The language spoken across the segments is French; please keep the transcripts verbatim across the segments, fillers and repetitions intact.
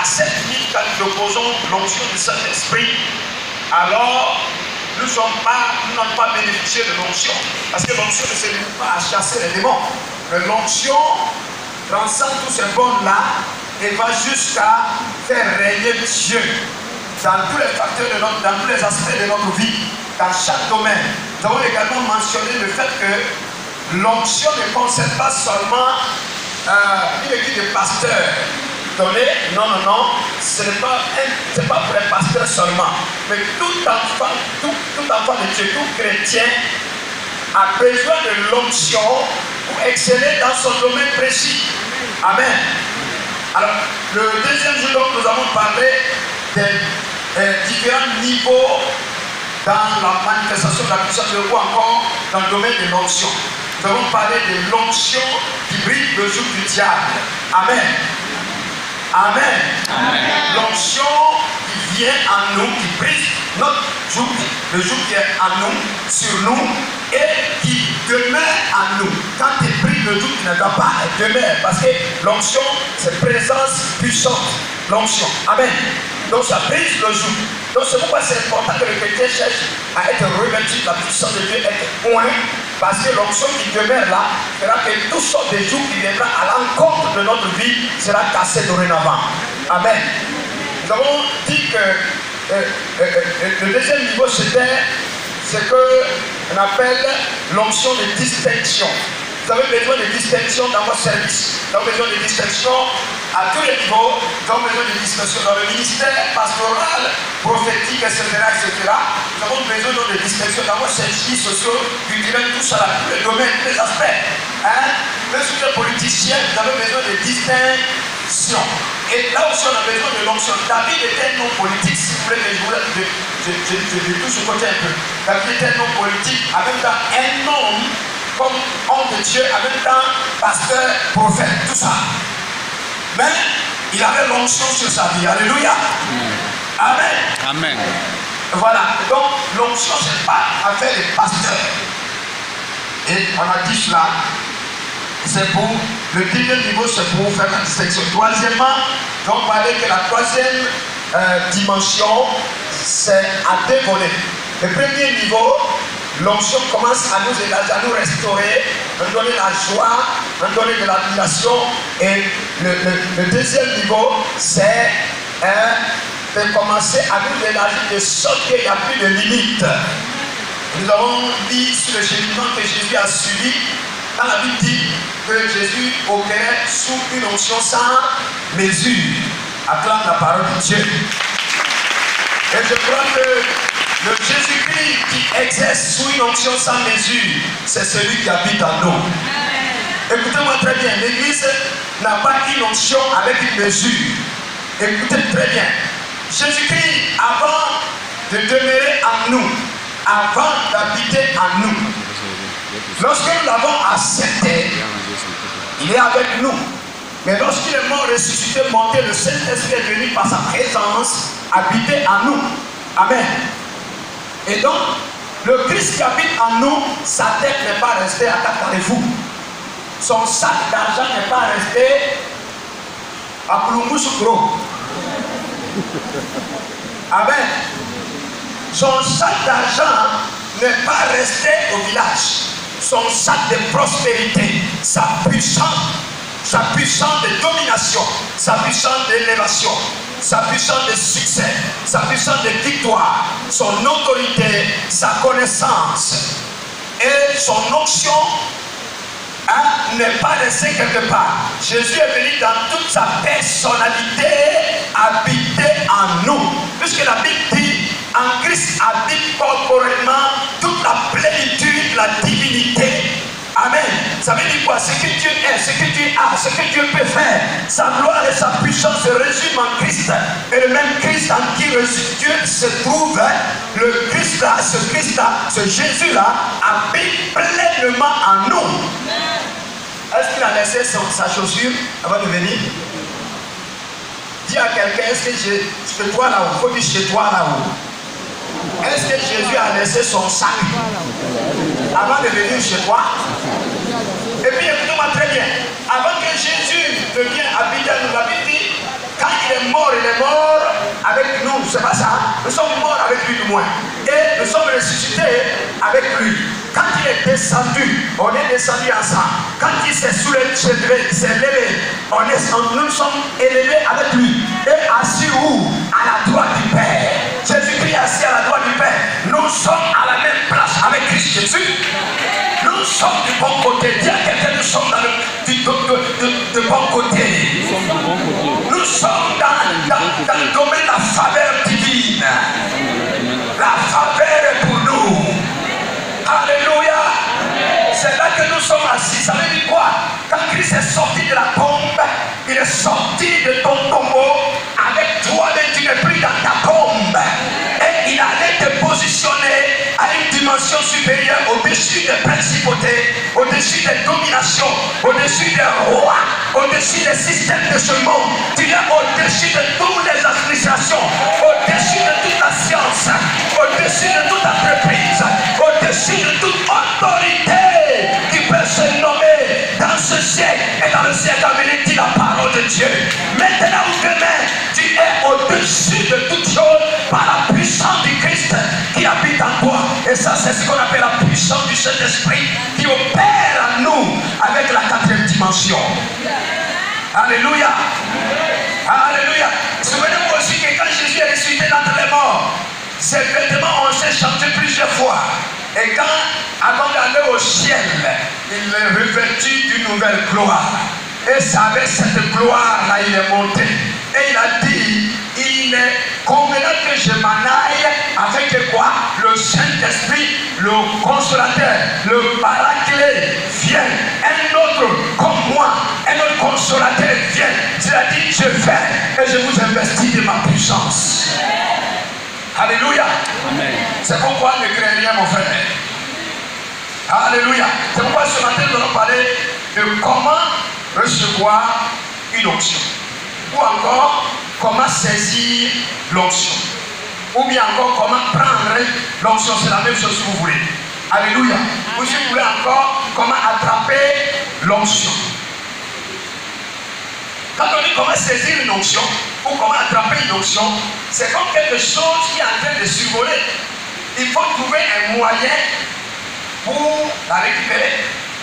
à cette limite, quand nous opposons l'onction du Saint-Esprit, alors nous n'avons pas bénéficié de l'onction. Parce que l'onction ne se limite pas à chasser les démons. Mais l'onction transcende tous ces bons-là et va jusqu'à faire régner Dieu dans tous les facteurs de notre, dans tous les aspects de notre vie, dans chaque domaine. Nous avons également mentionné le fait que l'onction ne concerne pas seulement euh, une équipe de pasteurs donnés. Non, non, non, ce n'est pas, pas pour les pasteurs seulement. Mais tout enfant, tout, tout enfant de Dieu, tout chrétien a besoin de l'onction pour exceller dans son domaine précis. Amen. Alors, le deuxième jour, donc, nous avons parlé des euh, différents niveaux dans la manifestation de la puissance de Dieu ou encore dans le domaine de l'onction. Nous avons parlé de l'onction qui brille le jour du diable. Amen. Amen. Amen. L'onction qui vient en nous, qui brise notre jour, le jour qui est en nous, sur nous, et qui demeure en nous. Quand il brille le jour, il ne doit pas demeurer, parce que l'onction, c'est présence puissante. L'onction. Amen. Donc ça brise le jour. Donc c'est pourquoi c'est important que le chrétien cherche à être revêtu de la puissance de Dieu, être point, parce que l'onction qui demeure là fera que tout sorte de jours qui viendra à l'encontre de notre vie sera cassé dorénavant. Amen. Nous avons dit que euh, euh, euh, le deuxième niveau c'était ce qu'on appelle l'onction de distinction. Vous avez besoin de distinction dans votre service. Vous avez besoin de distinction à tous les niveaux. Vous avez besoin de distinction dans le ministère pastoral, prophétique, et cetera, et cetera. Nous avons besoin de distinction dans votre service social, culturel, tout ça, tous les domaines, tous les aspects. Hein? Même si vous êtes politicien, vous avez besoin de distinction. Et là aussi, on a besoin de l'onction. David était non politique. Si vous voulez que je vous je, je, je, je, je touche ce côté un peu. David était non politique, en même temps un homme comme homme de Dieu, en même temps pasteur, prophète, tout ça. Mais il avait l'onction sur sa vie. Alléluia. Amen. Amen. Voilà. Donc l'onction, ce n'est pas affaire des pasteurs. Et on a dit cela. C'est pour le deuxième niveau, c'est pour faire la distinction. Troisièmement, on parlait que la troisième euh, dimension, c'est à deux volets. Le premier niveau, l'onction commence à nous élargir, à nous restaurer, à nous donner la joie, à nous donner de l'admiration. Et le, le, le deuxième niveau, c'est hein, de commencer à nous élargir de sorte qu'il n'y a plus de limites. Nous avons dit sur le cheminement que Jésus a suivi. Quand la Bible dit que Jésus opérait sous une onction sans mesure, acclame la parole de Dieu. Et je crois que le Jésus-Christ qui exerce sous une onction sans mesure, c'est celui qui habite en nous. Écoutez-moi très bien, l'Église n'a pas une onction avec une mesure. Écoutez très bien. Jésus-Christ, avant de demeurer en nous, avant d'habiter en nous, lorsque nous l'avons accepté, il est avec nous. Mais lorsqu'il est mort, ressuscité, monté, le Saint-Esprit est venu par sa présence habiter en nous. Amen. Et donc, le Christ qui habite en nous, sa tête n'est pas restée à quatre carrefours. Son sac d'argent n'est pas resté à Ploumousoukro. Amen. Son sac d'argent n'est pas resté au village. Son sac de prospérité, sa puissance, sa puissance de domination, sa puissance d'élévation, sa puissance de succès, sa puissance de victoire, son autorité, sa connaissance et son onction hein, n'est pas resté quelque part. Jésus est venu dans toute sa personnalité habiter en nous. Puisque la Bible dit, en Christ habite corporellement toute la plénitude, la divinité. Amen. Ça veut dire quoi? Ce que Dieu est, ce que Dieu a, ce que Dieu peut faire, sa gloire et sa puissance se résument en Christ. Et le même Christ en qui Dieu se trouve, le Christ là, ce Christ là, ce Jésus là, habite pleinement en nous. Est-ce qu'il a laissé son, sa chaussure avant de venir? Dis à quelqu'un, est-ce que je, chez toi là-haut, il faut dire chez toi là-haut. Est-ce que Jésus a laissé son sac avant de venir chez toi? Et puis écoutez-moi très bien, avant que Jésus ne vienne habiter nous, la Bible dit, quand il est mort et c'est pas ça. Nous sommes morts avec lui du moins. Et nous sommes ressuscités avec lui. Quand il est descendu, on est descendu ensemble. Quand il s'est soulevé, il s'est levé, on est, nous sommes élevés avec lui. Et assis où? À la droite du Père. Jésus-Christ est assis à la droite du Père. Nous sommes à la même place avec Christ Jésus. Nous sommes du bon côté. Dis à quelqu'un, nous sommes dans le, du, de, de, de, de bon côté. Nous sommes, bon côté. Nous sommes dans, dans, dans le domaine de la faveur divine. La faveur est pour nous. Alléluia. C'est là que nous sommes assis. Ça veut dire quoi? Quand Christ est sorti de la tombe, il est sorti de ton tombeau. Avec toi-même, tu n'es plus dans ta tombe. Et il allait te positionner à une dimension supérieure, au-dessus des principautés, au-dessus des dominations, au-dessus des rois, au-dessus des systèmes de ce monde. Tu es au-dessus de toutes les administrations, au-dessus de toute la science, au-dessus de toute entreprise, au-dessus de toute autorité qui peut se nommer dans ce siècle et dans le siècle à venir, dit la parole de Dieu. Maintenant ou demain, tu es au-dessus de toutes choses par la puissance du Christ qui habite en toi. Et ça, c'est ce qu'on appelle la puissance du Saint-Esprit qui opère en nous avec la quatrième dimension. Alléluia. Alléluia. Souvenez-vous aussi que quand Jésus est ressuscité d'entre les morts, ses vêtements ont été changés plusieurs fois. Et quand, avant d'aller au ciel, il est revêtu d'une nouvelle gloire. Et c'est avec cette gloire-là, il est monté. Et il a dit, il est convenable que je m'en aille afin que quoi? Le Saint-Esprit, le consolateur, le paraclet vienne. Un autre comme moi, un autre consolateur vienne. Il a dit, je vais et je vous investis de ma puissance. Alléluia. Amen. C'est pourquoi ne craignez rien, mon frère. Alléluia. C'est pourquoi ce matin nous allons parler de comment recevoir une onction. Ou encore comment saisir l'onction. Ou bien encore comment prendre l'onction. C'est la même chose si vous voulez. Alléluia. Ou si vous voulez encore comment attraper l'onction. Quand on dit comment saisir une onction ou comment attraper une onction, c'est comme quelque chose qui est en train de survoler. Il faut trouver un moyen pour la récupérer.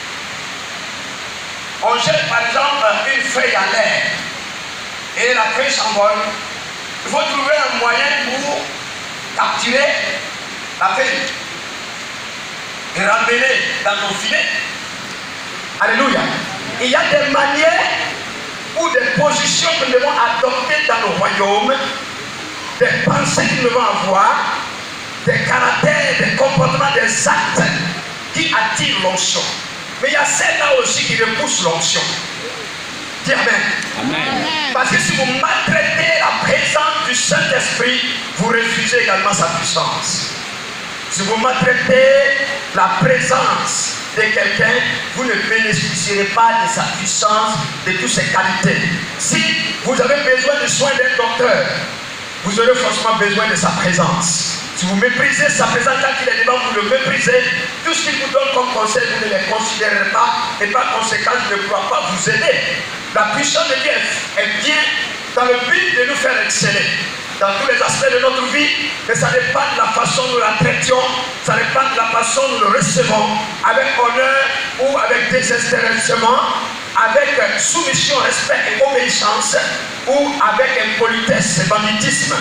On jette par exemple une feuille à l'air et la feuille s'envole. Il faut trouver un moyen pour capturer la feuille et ramener dans nos filets. Alléluia. Il y a des manières ou des positions que nous devons adopter dans nos royaumes, des pensées que nous devons avoir, des caractères, des comportements, des actes qui attirent l'onction. Mais il y a celle-là aussi qui repousse l'onction. Dis Amen. Amen. Parce que si vous maltraitez la présence du Saint-Esprit, vous refusez également sa puissance. Si vous maltraitez la présence de quelqu'un, vous ne bénéficierez pas de sa puissance, de toutes ses qualités. Si vous avez besoin de soins d'un docteur, vous aurez forcément besoin de sa présence. Si vous méprisez sa présence quand il est devant, vous le méprisez. Tout ce qu'il vous donne comme conseil, vous ne les considérez pas et par conséquent, il ne pourra pas vous aider. La puissance de Dieu, elle vient dans le but de nous faire exceller dans tous les aspects de notre vie, mais ça dépend de la façon dont nous la traitions, ça dépend de la façon dont nous le recevons, avec honneur ou avec désintéressement, avec soumission, respect et obéissance, ou avec impolitesse et banditisme.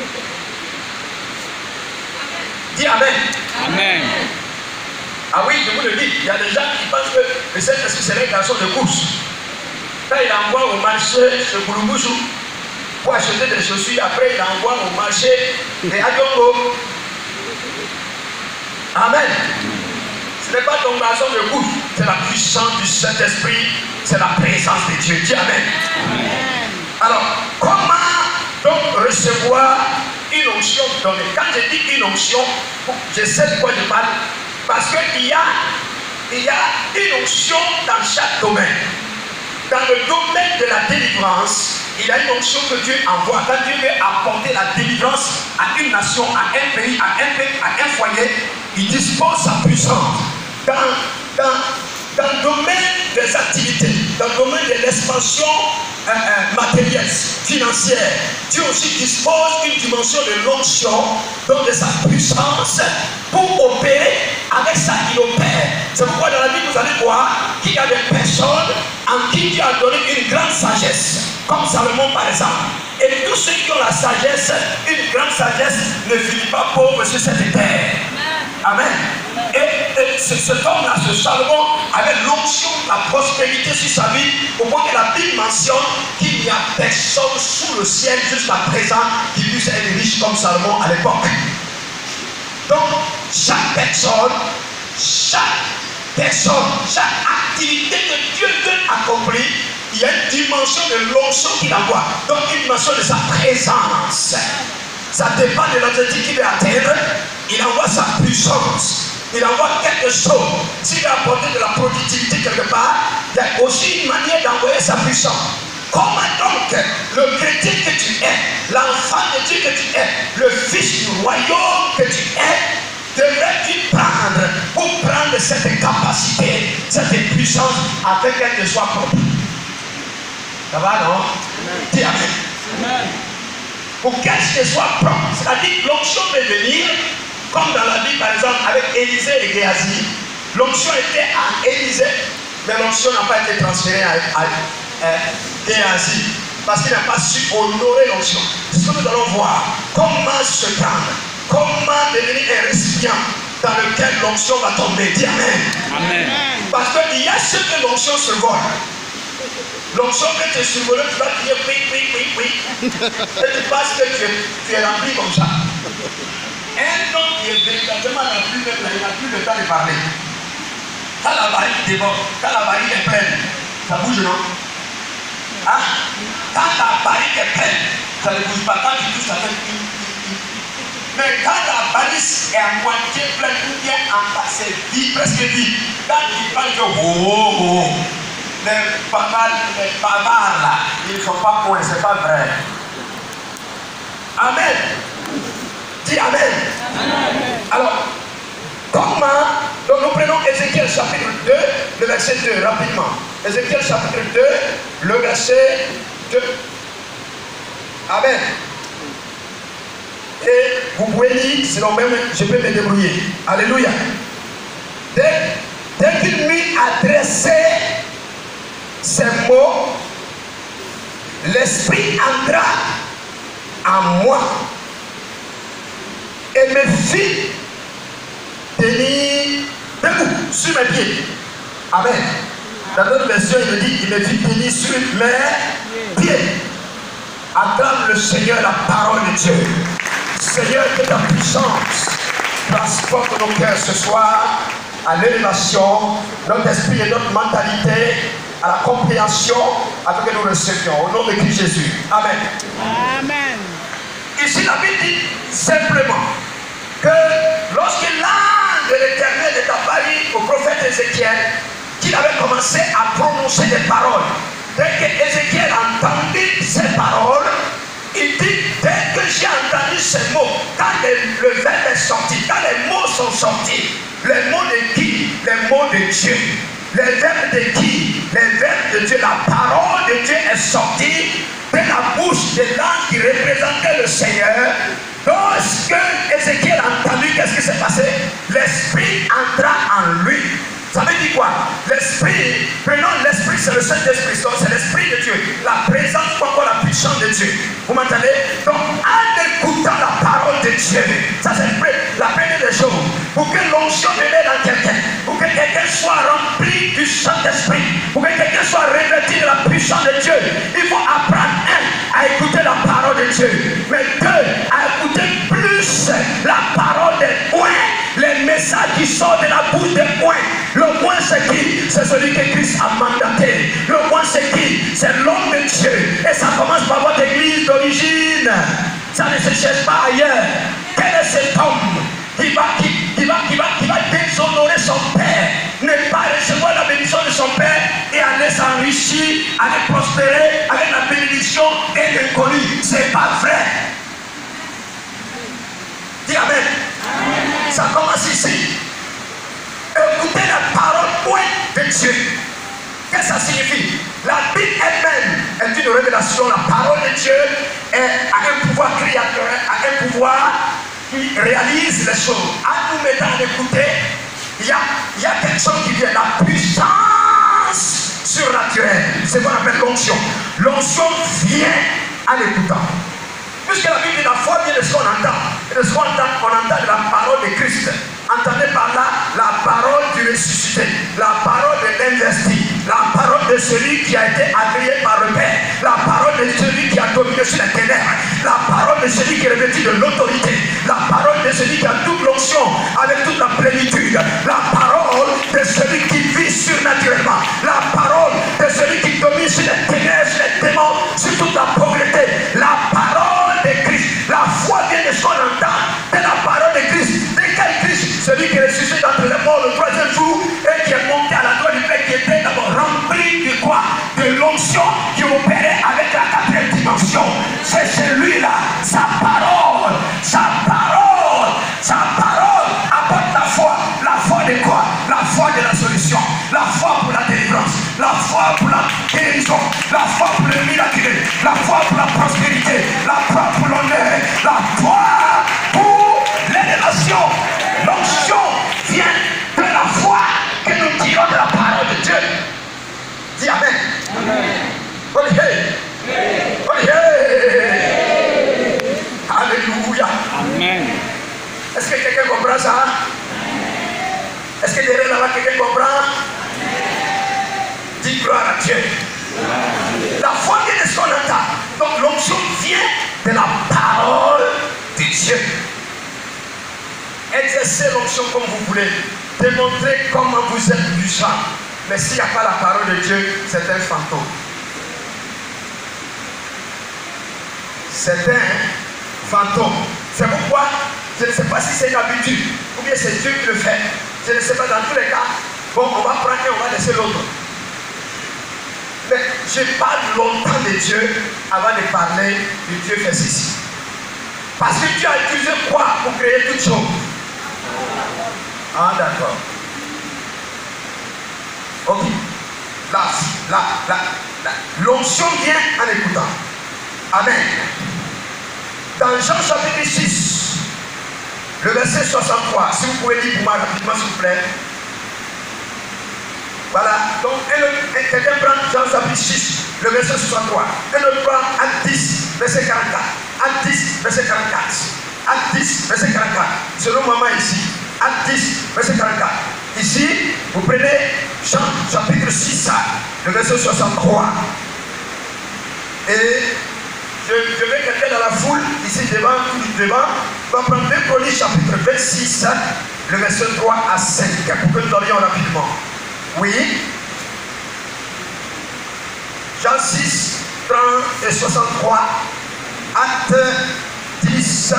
Dis Amen. Amen. Ah oui, je vous le dis, il y a des gens qui pensent que le Saint-Esprit c'est un garçon de course. Quand il envoie au marché ce Bouloubouzou pour acheter des chaussures, après il envoie au marché des Adjongo. Amen. Ce n'est pas ton garçon de course, c'est la puissance du Saint-Esprit, c'est la présence de Dieu. Dis Amen. Amen. Alors, comment donc recevoir une onction donnée? Quand je dis une onction, je sais de quoi je parle. Parce qu'il y a, il y a une onction dans chaque domaine. Dans le domaine de la délivrance, il y a une onction que Dieu envoie. Quand Dieu veut apporter la délivrance à une nation, à un pays, à un pays, à un foyer, il dispose sa puissance. Dans, dans, dans le domaine des activités, dans le domaine de expansion euh, euh, matérielle, financière. Dieu aussi dispose d'une dimension de l'onction, donc de sa puissance, pour opérer. Avec ça, il opère. C'est pourquoi dans la Bible, vous allez voir qu'il y a des personnes en qui Dieu a donné une grande sagesse, comme Salomon par exemple. Et tous ceux qui ont la sagesse, une grande sagesse, ne finit pas pauvre sur cette terre. Amen. Et, et ce, cet homme-là, ce Salomon, avait l'onction de la prospérité sur sa vie, au point que la Bible mentionne qu'il n'y a personne sous le ciel jusqu'à présent qui puisse être riche comme Salomon à l'époque. Donc, chaque personne, chaque personne, chaque activité que Dieu veut accomplir, il y a une dimension de l'onction qu'il envoie. Donc, une dimension de sa présence. Ça dépend de l'objectif qu'il veut atteindre. Il envoie sa puissance. Il envoie quelque chose. S'il veut apporter de la productivité quelque part, il y a aussi une manière d'envoyer sa puissance. Comment donc le chrétien que tu es, l'enfant de Dieu que tu es, le fils du royaume que tu es, devrais-tu prendre pour prendre cette capacité, cette puissance afin qu'elle te soit propre? Ça va, non? Dis amen. Amen. Pour qu'elle te soit propre, c'est-à-dire l'onction peut venir, comme dans la Bible par exemple avec Élisée et Géasi. L'onction était à Élisée, mais l'onction n'a pas été transférée à, à, à Géasi, parce qu'il n'a pas su honorer l'onction. C'est ce que nous allons voir. Comment se prendre, comment devenir un récipient dans lequel l'onction va tomber. Dis amen. Amen. Parce qu'il y a ce que l'onction se vole. L'onction que tu es survolé, tu vas dire oui, oui, oui, oui. Et tu penses que tu es, tu es rempli comme ça. Un homme qui est véritablement rempli, même là, il n'a plus le temps de parler. Quand la barrique déborde, quand la barrique est pleine, ça bouge, non? Hein? Quand la barrique est pleine, ça ne bouge pas. Quand tu touches, ça fait tout. Mais quand la barrique est à moitié pleine, ou bien en bas, c'est vide, presque vide. Quand tu parles, tu dis oh, oh, oh. Les bavards, les bavards là, ils ne sont pas coins, c'est pas vrai. Amen. Dis amen. Amen. Alors, comment? Donc nous prenons Ézéchiel chapitre deux, le verset deux, rapidement. Ézéchiel chapitre deux, le verset deux. Amen. Et vous pouvez lire, sinon même je peux me débrouiller. Alléluia. Dès, dès qu'il m'eut adressé ces mots, l'esprit entra en moi et me fit tenir debout sur mes pieds. Amen. Dans notre version, il me dit, il me fit tenir sur mes pieds. Acclame le Seigneur la parole de Dieu. Seigneur, que ta puissance transporte nos cœurs ce soir à l'élévation, notre esprit et notre mentalité, à la compréhension, afin que nous recevions. Au nom de Christ Jésus. Amen. Amen. Ici, la Bible dit simplement que lorsque l'ange de l'Éternel est apparu au prophète Ézéchiel, qu'il avait commencé à prononcer des paroles. Dès que Ézéchiel entendit ces paroles, il dit, dès que j'ai entendu ces mots, quand le, le verbe est sorti, quand les mots sont sortis, les mots de qui? Les mots de Dieu. Les verbes de qui? Les verbes de Dieu. La parole de Dieu est sortie de la bouche de l'ange qui représentait le Seigneur. Lorsque Ézéchiel a entendu, qu'est-ce qui s'est passé? L'esprit entra en lui. Ça veut dire quoi? L'esprit, prenons l'esprit, c'est le Saint-Esprit, c'est l'esprit de Dieu. La présence, ou encore la puissance de Dieu. Vous m'entendez? Donc, en écoutant la parole de Dieu, ça c'est la première des choses. Pour que l'onction demeure dans quelqu'un, pour que quelqu'un soit rempli du Saint-Esprit, pour que quelqu'un soit revêtu de la puissance de Dieu, il faut apprendre, un, à écouter la parole de Dieu, mais deux, à écouter plus la parole des points, les messages qui sortent de la bouche des points. Le point c'est qui? C'est celui que Christ a mandaté. Le point c'est qui? C'est l'homme de Dieu. Et ça commence par votre église d'origine. Ça ne se cherche pas ailleurs. Quel est cet homme qui va, qui, qui va, qui va, qui va déshonorer son père, ne pas recevoir la bénédiction de son père et aller s'enrichir, aller prospérer avec la bénédiction et l'inconnu? C'est pas vrai. Dis amen. Amen. Ça commence ici. Écoutez la parole point de Dieu. Qu'est-ce que ça signifie? La Bible révélation, la parole de Dieu est, a un pouvoir créateur, a un pouvoir qui réalise les choses. En nous mettant à écouter, il y a, il y a quelque chose qui vient, la puissance surnaturelle. C'est ce qu'on appelle l'onction. L'onction vient en écoutant. Puisque la Bible dit la foi vient de ce qu'on entend. Et de ce qu'on entend, on entend la parole de Christ. Entendez par là la parole du ressuscité, la parole de l'investi, la parole de celui qui a été agréé par le Père, la parole de celui qui a dominé sur les ténèbres, la parole de celui qui est revêtu de l'autorité, la parole de celui qui a toute l'onction avec toute la plénitude, la parole de celui qui vit surnaturellement, la parole de celui qui domine sur les ténèbres, sur les démons, sur toute la pauvreté, la parole de Christ. La foi vient de ce qu'on entend, de la parole de Christ. De quel Christ? Celui qui est ressuscité entre les morts le troisième jour et qui est monté à la droite du Père, qui était d'abord rempli de quoi? De l'onction qui opérait avec la quatrième dimension. C'est celui-là, sa parole, sa parole, sa parole apporte la foi. La foi de quoi? La foi de la solution, la foi pour la délivrance, la foi pour la guérison, la foi pour le miracle, la foi pour la prospérité, la foi pour l'honneur, la foi pour l'élévation. L'onction vient de la foi que nous tirons de la parole de Dieu. Dis Amen. Amen. Oh, hey. Oh, hey. Alléluia. Amen. Est-ce que quelqu'un comprend ça? Est-ce que derrière là-bas quelqu'un comprend? Dis gloire à Dieu. La foi vient de ce qu'on entend. Donc l'onction vient de la parole de Dieu. Exercez l'onction comme vous voulez. Démontrez comment vous êtes puissant. Mais s'il n'y a pas la parole de Dieu, c'est un fantôme. C'est un fantôme. C'est pourquoi je ne sais pas si c'est une habitude ou bien c'est Dieu qui le fait. Je ne sais pas, dans tous les cas. Bon, on va prendre et on va laisser l'autre. Mais je parle longtemps de Dieu avant de parler de Dieu fait ceci. Parce que Dieu a utilisé quoi pour créer toutes choses? Ah, d'accord. Ok. Là, là, là, là. L'onction vient en écoutant. Amen. Dans Jean chapitre six, le verset soixante-trois, si vous pouvez lire pour moi rapidement, s'il vous plaît. Voilà. Donc, quelqu'un prend Jean chapitre six, le verset soixante-trois. Et le prend Acte dix, verset quarante-quatre. Acte dix, verset quarante-quatre. Acte dix, verset quarante-quatre. Selon maman ici. Acte dix, verset quarante-quatre. Ici, vous prenez Jean chapitre six, le verset soixante-trois. Et je, je vais quelqu'un dans la foule, ici devant, devant, va prendre deux Chroniques chapitre vingt-six, le verset trois à cinq, pour que nous allions rapidement. Oui. Jean six, trente et soixante-trois. Acte dix.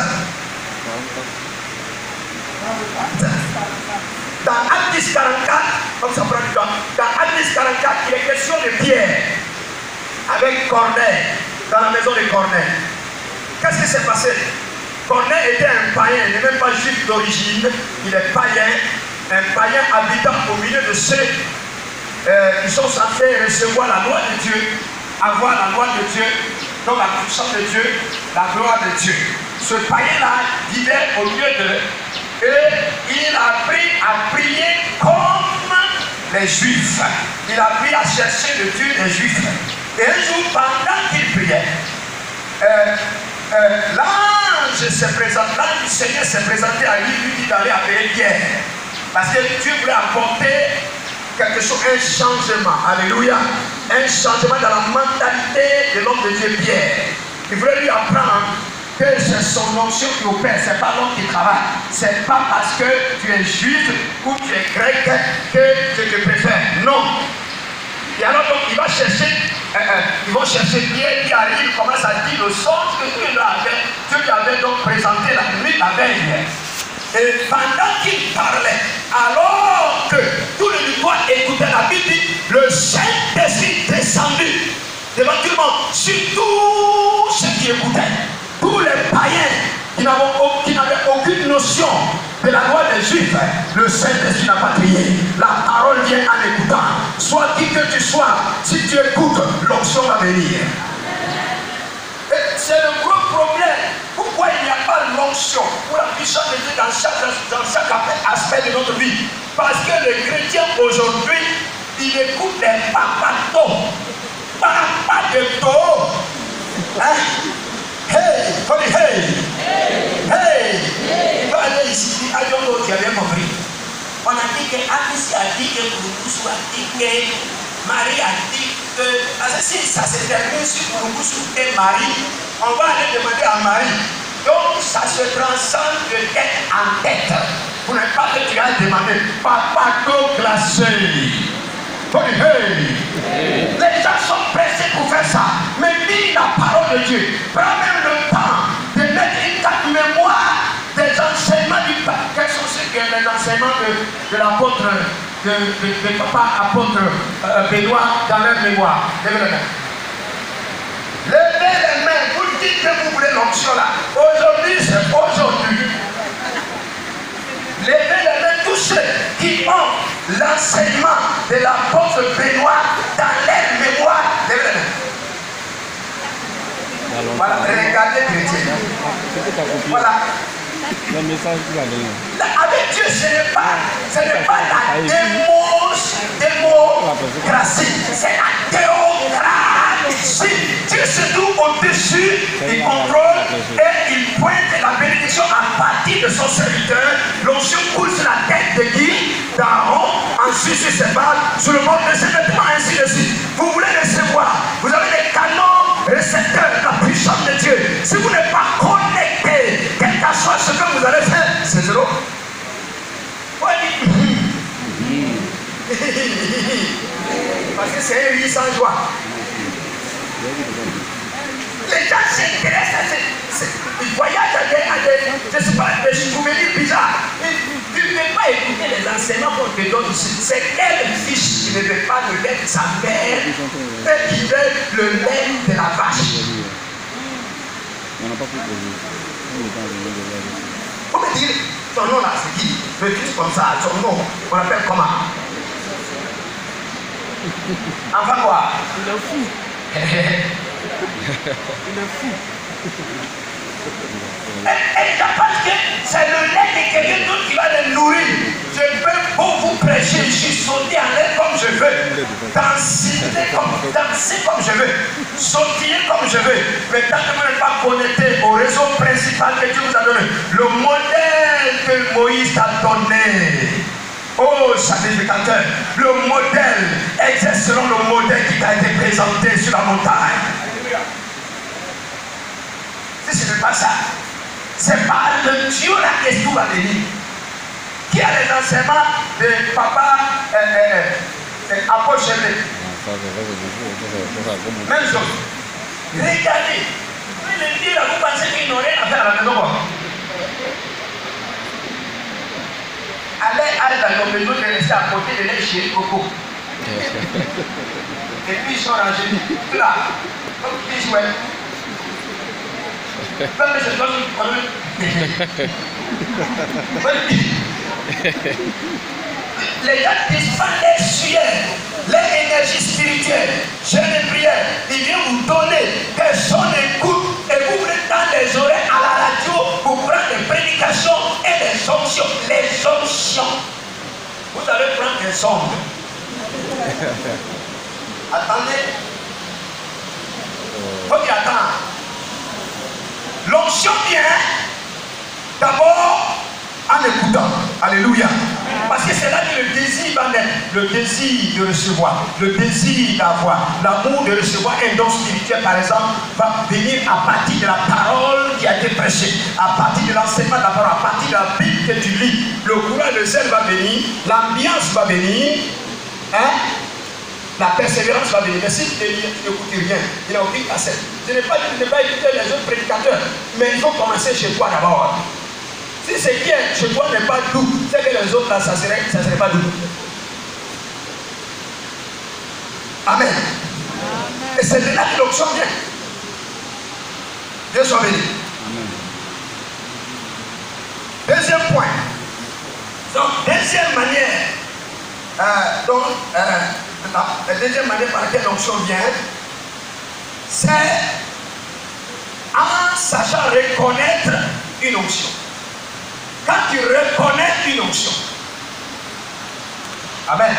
Dans Acte dix, quarante-quatre, comme ça prend du temps. Dans Acte dix, quarante-quatre, il est question de Pierre avec Corneille, dans la maison de Corneille. Qu'est-ce qui s'est passé? Corneille était un païen, il n'est même pas juif d'origine, il est païen, un païen habitant au milieu de ceux euh, qui sont censés recevoir la loi de Dieu, avoir la loi de Dieu, donc la puissance de Dieu, la gloire de Dieu. Ce païen-là vivait au milieu d'eux et il a appris à prier comme les Juifs. Il a appris à chercher le Dieu des Juifs. Et un jour, pendant qu'il priait, euh, euh, l'ange se présente, l'ange du Seigneur s'est présenté à lui, lui dit d'aller appeler Pierre. Parce que Dieu voulait apporter quelque chose, un changement. Alléluia. Un changement dans la mentalité de l'homme de Dieu Pierre. Il voulait lui apprendre que c'est son onction qui opère, c'est pas l'homme qui travaille. C'est pas parce que tu es juif ou tu es grec que je te préfère. Non. Et alors donc il va chercher, euh, euh, ils vont chercher Pierre qui arrive, il commence à dire le sens que Dieu lui avait, Dieu lui avait donc présenté la nuit la veille. Et pendant qu'il parlait, alors que tout le monde écoutait la Bible, dit, le Saint-Esprit descendu devant tout le monde, sur tous ceux qui écoutaient, tous les païens qui n'avaient aucune notion de la loi des Juifs, le Saint-Esprit n'a pas crié. La parole vient en écoutant. Soit qui que tu sois, si tu écoutes, l'onction va venir. l'onction ou la puissance de Dieu dans chaque, dans chaque aspect de notre vie. Parce que les chrétiens aujourd'hui, ils écoutent des papatos. Pas de taux. Hein? Hey, faut dire hey. Hey. Il faut aller ici. Allons l'autre, tu as bien compris. On a dit que Alice a dit que Kourouboussou a dit que Marie a dit que. Parce que si ça se termine sur Kourouboussou et Marie, on va aller demander à Marie. Donc ça se transcende de tête en tête. Vous n'êtes pas que tu as demandé papato glacé. Hey, hey. Les gens sont pressés pour faire ça. Mais dis la parole de Dieu. Prends même le temps de mettre une carte mémoire des enseignements du pape. Quels sont ceux qui sont les enseignements de, de l'apôtre, de, de, de papa apôtre euh, Benoît dans leur mémoire? Levez les mains. Levez les mains. Vous dites que vous voulez l'onction là. Aujourd'hui, c'est aujourd'hui. Levez les mains tous ceux qui ont l'enseignement de l'apôtre Benoît dans leur mémoire. Levez les mains. Voilà, regardez chrétien. Voilà. Le message qui va venir. Avec Dieu, ce n'est pas, ce n'est pas la démocratie, c'est la théocratie. Dieu se trouve au-dessus, il contrôle et il pointe la bénédiction à partir de son serviteur. L'onction coule sur la tête de qui? D'Aaron, ensuite sur ses balles, sur le monde de ses vêtements, ainsi de suite. Vous voulez recevoir, vous avez des canons récepteurs de la puissance de Dieu. Si vous n'êtes pas connecté, quel que soit ce que vous allez faire, c'est zéro. Parce que c'est un oui sans joie. Les gens s'intéressent à ces. Ils voyagent à des, à des, je sais pas, des souvenirs bizarres. Tu ne veux pas écouter les enseignements qu'on te donne ici. C'est quel fils qui ne veut pas le lait de sa mère et qui veut le lait de la vache? On n'a pas pu poser. Vous me dites, son nom là, c'est qui? Le fils comme ça, son nom, on l'appelle comment? Enfin quoi? Il est fou. Il est fou. Et je pense que c'est le lait de quelqu'un d'autre qui va les nourrir. Je peux pour vous prêcher, je suis sauté en l'air comme je veux, danser comme, danser comme je veux, sauter comme je veux. Mais tant que vous n'êtes pas connecté au réseau principal que Dieu vous a donné, le modèle que Moïse t'a donné. Oh, sacrificateur, le modèle exerce selon le modèle qui t'a été présenté sur la montagne. Si ce n'est pas ça, c'est pas le Dieu la question va venir. Qui a les enseignements de papa euh, euh, euh, apôtre Chevet? Même chose. Regardez. Vous le dire, vous pensez qu'ils n'ont rien à faire à la maison. Allez, allez dans nos maisons de rester à côté de leur chéri Coco. Et puis ils sont rangés. Tout là. Comme ils disent, ouais. Même les choses qui les gens disent pas les sueurs, les énergies spirituelles, jeûne et prière, il vient vous donner personne écoute et vous voulez dans les oreilles à la radio pour prendre des prédications et des onctions. Les onctions. Vous allez prendre des ondes. Attendez. Faut qu'il attende. L'onction vient d'abord en écoutant. Alléluia. Parce que c'est là que le désir va naître. Le désir de recevoir, le désir d'avoir, l'amour de recevoir un don spirituel, par exemple, va venir à partir de la parole qui a été prêchée, à partir de l'enseignement de la parole, à partir de la Bible que tu lis. Le courage de zèle va venir, l'ambiance va venir, hein? La persévérance va venir. Mais si tu n'écoutes rien, il n'y a aucune cassette. Je n'ai pas dit de ne pas écouter les autres prédicateurs, mais il faut commencer chez toi d'abord. Si ce qui est chez toi n'est pas doux, c'est que les autres là, ça ne serait, ça serait pas doux. Amen. Amen. Et c'est de là que l'onction vient. Dieu soit béni. Deuxième point. Donc, deuxième manière, euh, donc, euh, la, la deuxième manière par laquelle l'onction vient, c'est en sachant reconnaître une onction, quand tu reconnais une onction, Amen.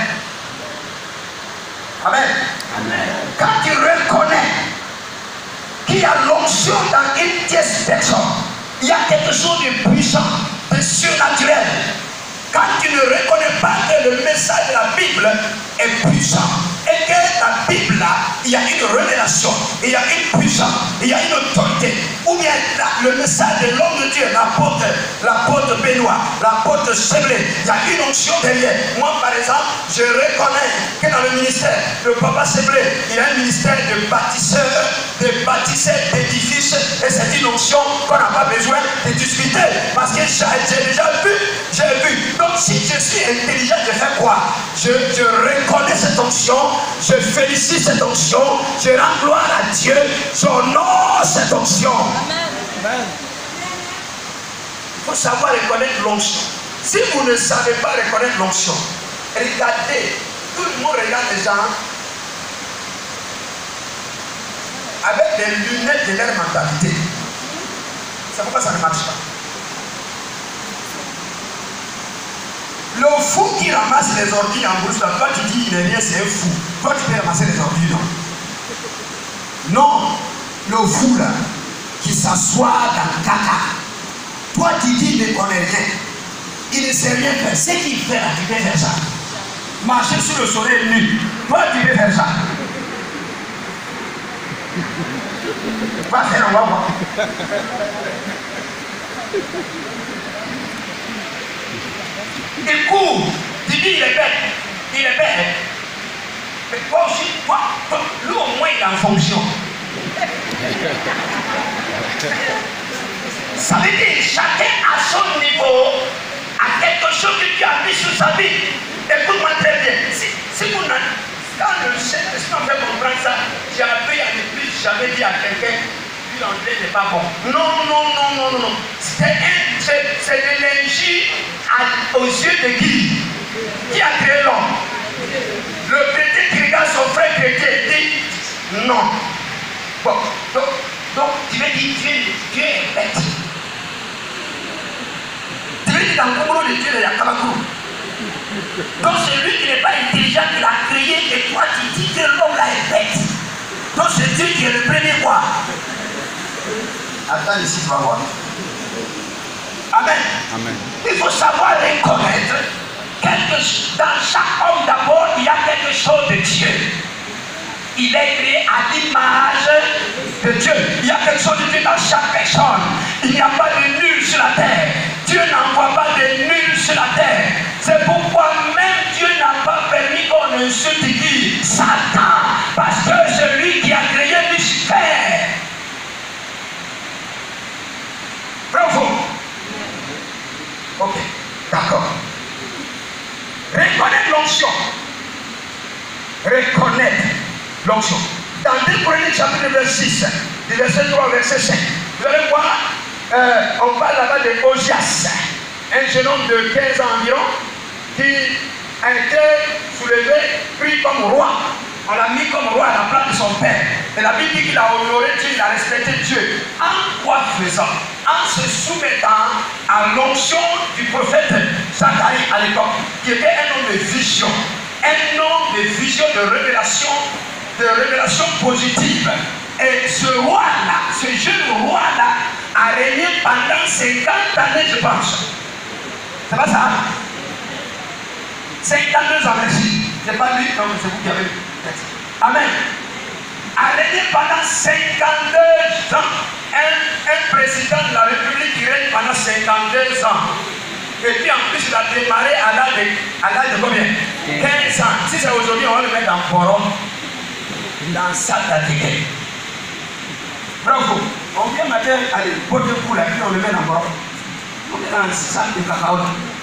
Amen. Amen. Quand tu reconnais qu'il y a l'onction dans une tierce personne, il y a quelque chose de puissant, de surnaturel. Quand tu ne reconnais pas que le message de la Bible est puissant et que la Bible là, il y a une révélation, il y a une puissance, il y a une autorité, ou bien la, le message de l'homme de Dieu, l'apôtre, l'apôtre Benoît, l'apôtre Seblé, il y a une onction derrière. Moi par exemple, je reconnais que dans le ministère, le papa Seblé, il y a un ministère de bâtisseur, de bâtisseur d'édifices, et c'est une onction qu'on n'a pas besoin de discuter, parce que j'ai déjà vu, j'ai vu. Donc si je suis intelligent, je fais quoi? Je, je reconnais cette onction, je félicite cette onction, je rends gloire à Dieu, j'honore cette onction. Amen. Il faut savoir reconnaître l'onction. Si vous ne savez pas reconnaître l'onction, regardez, tout le monde regarde les gens avec des lunettes de leur mentalité. C'est pourquoi ça ne marche pas. Le fou qui ramasse les ordures en brousse, toi tu dis il n'est rien, c'est un fou. Toi tu peux ramasser les ordures, non? Non, le fou là, qui s'assoit dans le caca. Toi tu dis il ne connaît rien. Il ne sait rien faire. Ce qu'il fait là, tu peux faire ça. Marcher sur le soleil nu. Toi tu peux faire ça. Va faire, on va voir. Il court, il dit il est bête, il est bête. Mais toi aussi, toi, toi, lui au moins il est en fonction. Ça veut dire chacun à son niveau a quelque chose que tu as mis sur sa vie. Écoute-moi très bien. Si, si vous quand le Saint-Esprit m'a fait comprendre ça, j'avais à l'église, j'avais dit à quelqu'un, puis l'anglais n'est pas bon. Non, non, non, non, non, non. C'est de l'énergie aux yeux de qui? Qui a créé l'homme? Le chrétien qui regarde son frère chrétien dit non. Bon, donc, donc tu veux dire Dieu, Dieu est bête. Tu veux dire dans le Congo de Dieu, il y a Kabakou. Donc c'est lui qui n'est pas intelligent, qui l'a créé, et toi tu dis que l'homme là est bête. Donc c'est Dieu qui est le premier quoi? Attends ici, tu vas voir. Amen. Amen. Il faut savoir reconnaître quelque chose. Dans chaque homme d'abord, il y a quelque chose de Dieu. Il est créé à l'image de Dieu. Il y a quelque chose de Dieu dans chaque personne. Il n'y a pas de nul sur la terre. Dieu n'envoie pas de nul sur la terre. C'est pourquoi même Dieu n'a pas permis qu'on insulte qui? Satan. Parce que celui qui a créé Lucifer. Bravo. Ok, d'accord. Reconnaître l'onction. Reconnaître l'onction. Dans deux Chroniques chapitre vingt-six, du verset trois au verset cinq, vous allez voir, euh, on parle là-bas de Osias, un jeune homme de quinze ans environ, qui a été soulevé, pris comme roi. On l'a mis comme roi à la place de son père. Et la Bible dit qu'il a honoré Dieu, il a respecté Dieu. En quoi faisant? En se soumettant à l'onction du prophète Zacharie à l'époque, qui était un homme de vision, un homme de vision, de révélation, de révélation positive. Et ce roi-là, ce jeune roi-là, a régné pendant cinquante années, je pense. C'est pas ça? cinquante-deux ans, merci. C'est pas lui, donc c'est vous qui avez. Amen. A régné pendant cinquante-deux ans. Un, un président de la République qui règne pendant cinquante-deux ans. Et puis en plus, il a démarré à l'âge de, à l'âge de combien? quinze ans. Si c'est aujourd'hui, on va le mettre dans Boron, dans Saint-Adrien. Bravo. On vient matin, allez, porter pour la vie, on le met dans Boron. On est dans un sac de cacao.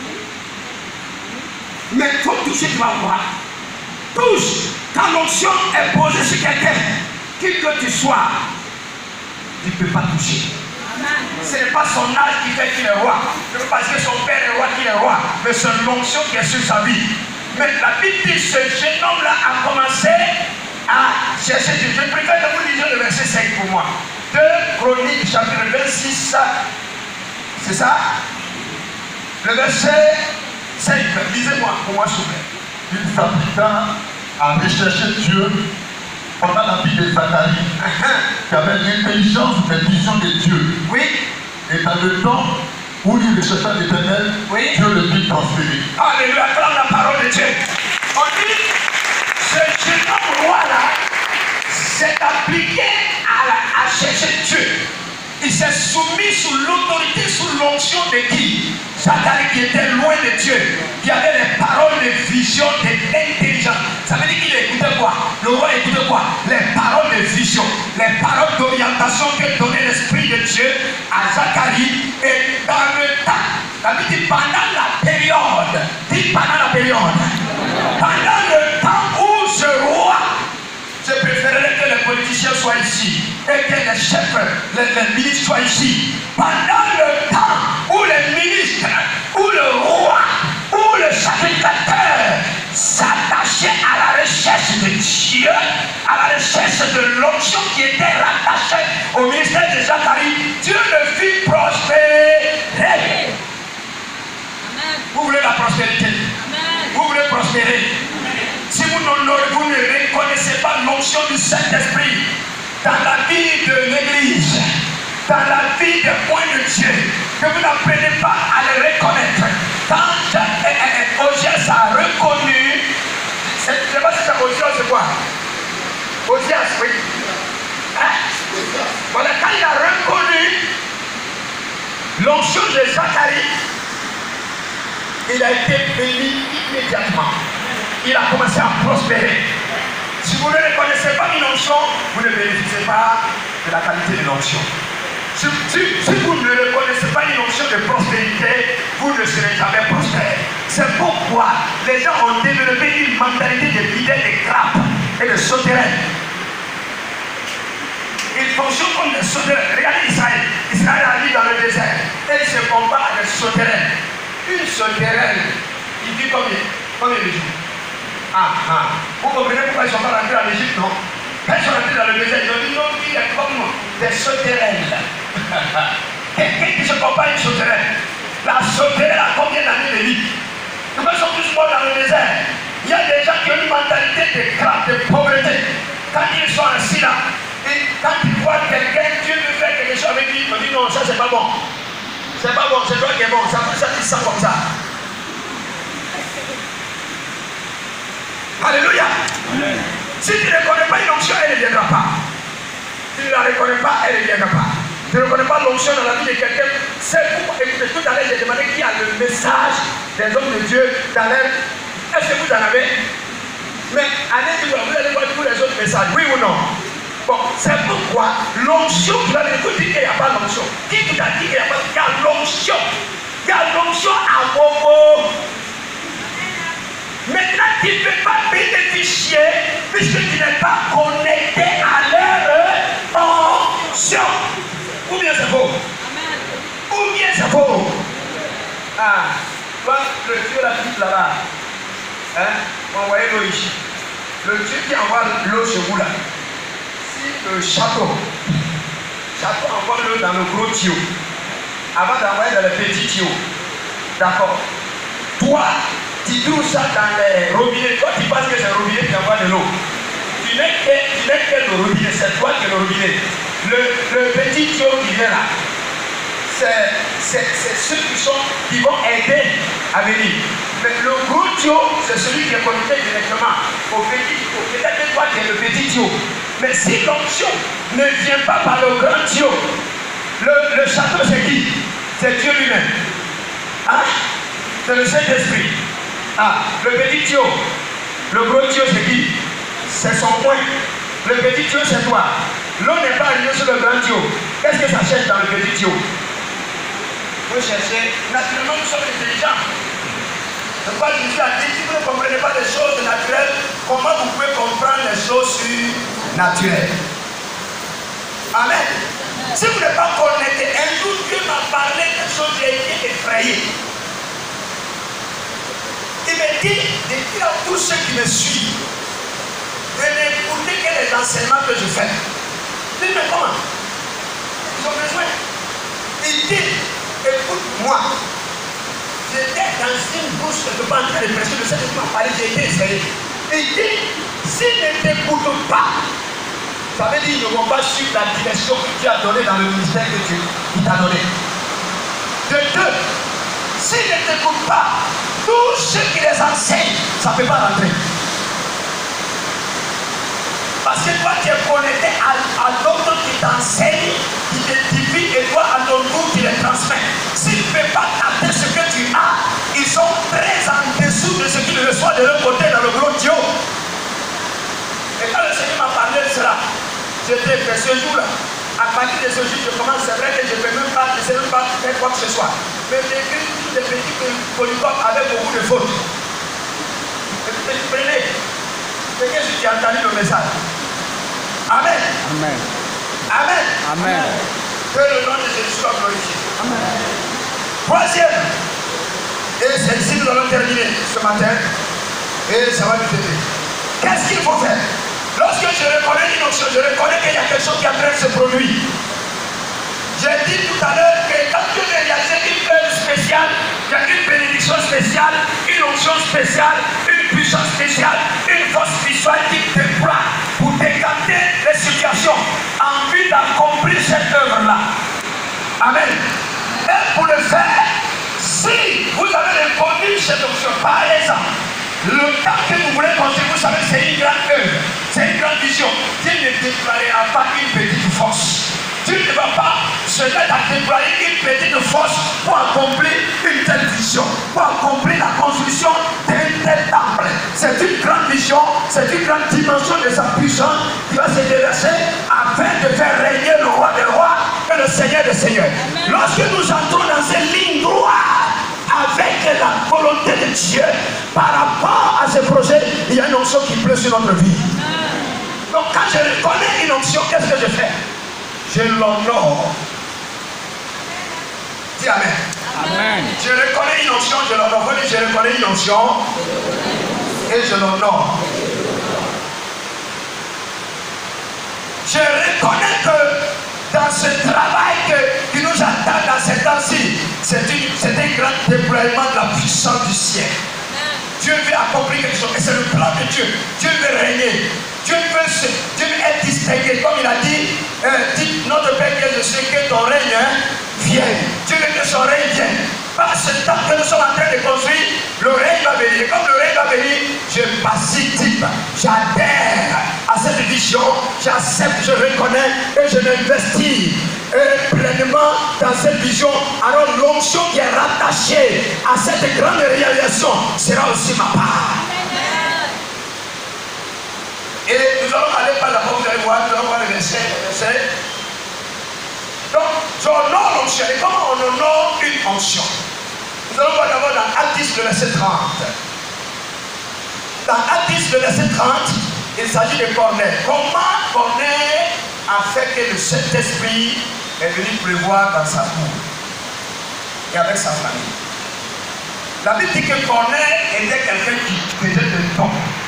Mais il faut toucher, tu vas voir. Touche. Quand l'onction est posée sur quelqu'un, qui que tu sois, tu ne peux pas toucher. Ce n'est pas son âge qui fait qu'il est roi. Ce n'est pas parce que son père est roi qu'il est roi. Mais c'est l'onction qui est sur sa vie. Mais la Bible dit que ce jeune homme-là a commencé à chercher Dieu. Je préfère que vous lisiez le verset cinq pour moi. deux Chroniques chapitre vingt-six C'est ça? Le verset cinq, lisez-moi pour moi, s'il vous plaît. Il s'appliqua à rechercher Dieu pendant la vie de Zacharie, qui avait l'intelligence des visions de Dieu. Oui. Et dans le temps où il recherchait l'Éternel, oui. Dieu le fit prospérer. Alléluia, acclame la parole de Dieu. On dit, ce jeune homme roi-là s'est appliqué à, la, à chercher Dieu. Il s'est soumis sous l'autorité, sous l'onction de qui? Zacharie, qui était loin de Dieu, qui avait les paroles de vision, d'intelligence. Ça veut dire qu'il écoutait quoi? Le roi écoutait quoi? Les paroles de vision, les paroles d'orientation que donnait l'Esprit de Dieu à Zacharie. Et dans le temps, ça veut dire pendant la période, dit pendant la période, pendant le temps où ce roi, je préférerais que les politiciens soient ici et que les chefs, les, les ministres soient ici. Pendant le temps où les ministres, où le roi, où le sacrificateur s'attachait à la recherche de Dieu, à la recherche de l'onction qui était rattachée au ministère de Zacharie, Dieu le fit prospérer. Amen. Vous voulez la prospérité? Amen. Vous voulez prospérer? Si vous ne, vous ne reconnaissez pas l'onction du Saint-Esprit dans la vie de l'Église, dans la vie des points de Dieu, que vous n'apprenez pas à le reconnaître. Quand Osias a reconnu, je ne sais pas si c'est Osias, c'est quoi? Osias, oui. Hein? Voilà, quand il a reconnu l'onction de Zacharie, il a été béni immédiatement. Il a commencé à prospérer. Si vous ne reconnaissez pas une onction, vous ne bénéficiez pas de la qualité de l'onction. Si, si, si vous ne reconnaissez pas une onction de prospérité, vous ne serez jamais prospère. C'est pourquoi les gens ont développé une mentalité de fidèles, de grappes et de sauterelles. Ils fonctionnent comme des sauterelles. Regardez Israël. Israël arrive dans le désert et il se combat à des sauterelles. Une sauterelle, il vit combien? Combien de jours? Ah, ah. Vous comprenez pourquoi ils ne sont pas rentrés en Égypte, non? Quand ils sont rentrés dans le désert, ils ont dit non, il y a comme des sauterelles. Quelqu'un qui se compare à une sauterelle. La sauterelle a combien d'années de vie? Nous sommes tous morts dans le désert. Il y a des gens qui ont une mentalité de crainte, de pauvreté. Quand ils sont assis là, et quand ils voient quelqu'un, Dieu veut faire quelque chose avec lui, ils me disent non, ça c'est pas bon. C'est pas bon, c'est toi qui est bon. Ça fait ça qui sent comme ça. Alléluia. Amen. Si tu ne reconnais pas une onction, elle ne viendra pas. Si tu ne la reconnais pas, elle ne viendra pas. Tu ne reconnais pas l'onction dans la vie de quelqu'un. C'est pourquoi, écoutez, tout à l'heure, j'ai demandé qui a le message des hommes de Dieu dans l'air. Est-ce que vous en avez? Mais allez-y, vous allez voir tous les autres messages, oui ou non? Bon, c'est pourquoi l'onction, tu vas dire qu'il n'y a pas l'onction. Qui vous a dit qu'il n'y a pas l'onction? Il y a l'onction. Il y a l'onction à Bobo. Maintenant, tu ne peux pas bénéficier puisque tu n'es pas connecté à leur onction. Ou bien c'est faux? Ou bien c'est faux? Ah, toi, le Dieu la petite là-bas, hein, envoyez l'eau ici. Le Dieu qui envoie l'eau chez vous là, si le château, château envoie l'eau dans le gros tuyau, avant d'envoyer dans le petit tuyau, d'accord? Toi, tu trouves ça dans les robinets. Toi, tu penses que c'est le robinet qui envoie de l'eau. Tu n'es que le robinet, c'est toi qui es le robinet. Le, le petit tuyau qui vient là, c'est ceux qui, sont, qui vont aider à venir. Mais le gros tuyau, c'est celui qui est connecté directement au petit tuyau. Peut-être que toi, tu es le petit tuyau. Mais si l'onction ne vient pas par le grand tuyau, le, le château, c'est qui? C'est Dieu lui-même. Hein? C'est le Saint-Esprit. Ah, le petit tuyau. Le gros tuyau, c'est qui? C'est son point. Le petit tuyau, c'est toi. L'eau n'est pas arrivée sur le grand tuyau. Qu'est-ce que ça cherche dans le petit tuyau? Vous cherchez. Naturellement, nous sommes intelligents. C'est pas Jésus a dit, si vous ne comprenez pas les choses naturelles, comment vous pouvez comprendre les choses surnaturelles? Amen. Si vous n'êtes pas connecté, un jour Dieu m'a parlé de choses, j'ai été effrayé. Il me dit de dire à tous ceux qui me suivent de n'écouter que les enseignements que je fais. Je dis, mais comment? Ils ont besoin. Il dit, écoute-moi. J'étais dans une bouche que je pas en train de prêcher, le Seigneur m'a parlé, j'ai été essayé. Il dit, s'ils ne t'écoutent pas, ça veut dire qu'ils ne vont pas suivre la direction que tu as donnée dans le ministère que tu t'a donné. De deux, s'ils ne t'écoutent pas, tous ceux qui les enseignent, ça ne peut pas rentrer. Parce que toi, tu es connecté à, à l'autre qui t'enseigne, qui t'édifie, et toi, à ton tour, tu les transmets. S'ils ne peuvent pas capter ce que tu as, ils sont très en dessous de ce qu'ils reçoivent de leur côté dans le gros Dieu. Et quand le Seigneur m'a parlé de cela, j'étais fait ce jour-là. À partir de ce jour, je commence, c'est vrai que je ne peux même pas, je ne sais même pas faire quoi que ce soit. Mais j'écris tous les petits polycoques avec beaucoup de fautes. Et puis, prenez. Quelqu'un qui a entendu le message. Amen. Amen. Amen. Amen. Que le nom de Jésus soit glorifié. Amen. Troisième. Et c'est ici que nous allons terminer ce matin. Et ça va nous aider. Qu'est-ce qu'il faut faire? Lorsque je reconnais une option, je reconnais qu'il y a quelque chose qui est en train de se produire. J'ai dit tout à l'heure que quand Dieu veut réaliser une œuvre spéciale, il y a une bénédiction spéciale, une onction spéciale, une puissance spéciale, une force visuelle qui déploie pour décanter les situations en vue d'accomplir cette œuvre-là. Amen. Et pour le faire, si vous avez répondu cette option, par exemple, le temps que vous voulez construire, vous savez, c'est une grande œuvre, c'est une grande vision. Dieu ne déploiera pas une petite force. Dieu ne va pas se mettre à déployer une petite force pour accomplir une telle vision, pour accomplir la construction d'un tel temple. C'est une grande vision, c'est une grande dimension de sa puissance qui va se déverser afin de faire régner le roi des rois et le Seigneur des seigneurs. Amen. Lorsque nous entrons dans cette ligne droite avec la volonté de Dieu par rapport à ce projet, il y a une onction qui pleut sur notre vie. Amen. Donc quand je reconnais une onction, qu'est-ce que je fais? Je l'honore. Dis Amen. Amen. Je reconnais une onction, je l'honore. Je reconnais une onction et je l'honore. Je reconnais que dans ce travail que, qui nous attend dans ces temps-ci, c'est un grand déploiement de la puissance du ciel. Dieu veut accomplir quelque chose et c'est le plan de Dieu. Dieu veut régner. Dieu veut, se, Dieu veut être distingué. Comme il a dit, euh, dit notre Père que je sais que ton règne hein, vienne. Dieu veut que son règne vienne. Par ce temps que nous sommes en train de construire, le règne va venir. Et comme le règne va venir, je participe, j'adhère à cette vision, j'accepte, je reconnais et je m'investis pleinement dans cette vision. Alors l'onction qui est rattachée à cette grande réalisation sera aussi ma part. Et nous allons aller par la porte, vous allez voir, nous allons voir le verset. verset. Donc, j'honore l'onction. Et comment on honore une onction? Nous allons voir d'abord dans Actes dix, le verset trente. Dans Actes dix, le verset trente, il s'agit de Corneille. Comment Corneille a fait que le Saint-Esprit est venu pleuvoir dans sa cour et avec sa famille? La Bible dit que Corneille était quelqu'un qui faisait de don,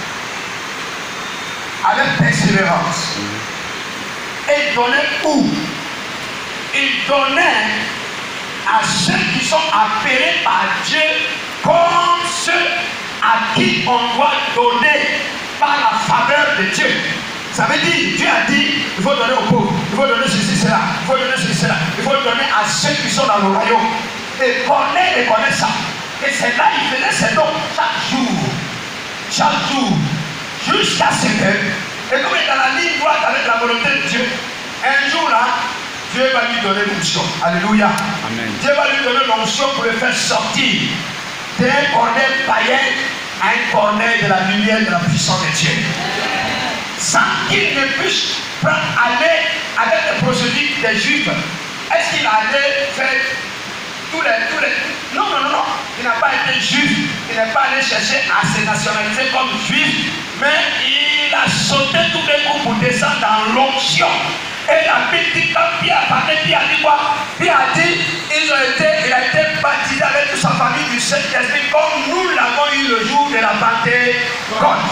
avec persévérance. Et il donnait où? Il donnait à ceux qui sont appelés par Dieu comme ceux à qui on doit donner par la faveur de Dieu. Ça veut dire, Dieu a dit, il faut donner aux pauvres, il faut donner ceci, cela, il faut donner ceci, cela, il faut donner à ceux qui sont dans le royaume. Et Corneille connaît ça. Et c'est là qu'il faisait ses dons chaque jour. Chaque jour. Jusqu'à ce que, et comme il est dans la ligne droite avec la volonté de Dieu, un jour là, Dieu va lui donner l'onction. Alléluia. Amen. Dieu va lui donner l'onction pour le faire sortir d'un Corneille païen à un Corneille de la lumière de la puissance de Dieu. Sans qu'il ne puisse aller avec les procédures des Juifs. Est-ce qu'il allait faire tous les, tous les... Non, non, non, non. Il n'a pas été juif. Il n'est pas allé chercher à se nationaliser comme juif. Mais il a sauté tous les coups pour descendre dans l'onction. Et la Bible dit, quand Pierre a parlé, Pierre a dit quoi? Pierre a dit, ils ont été, il a été baptisé avec toute sa famille du Saint-Esprit comme nous l'avons eu le jour de la Pentecôte.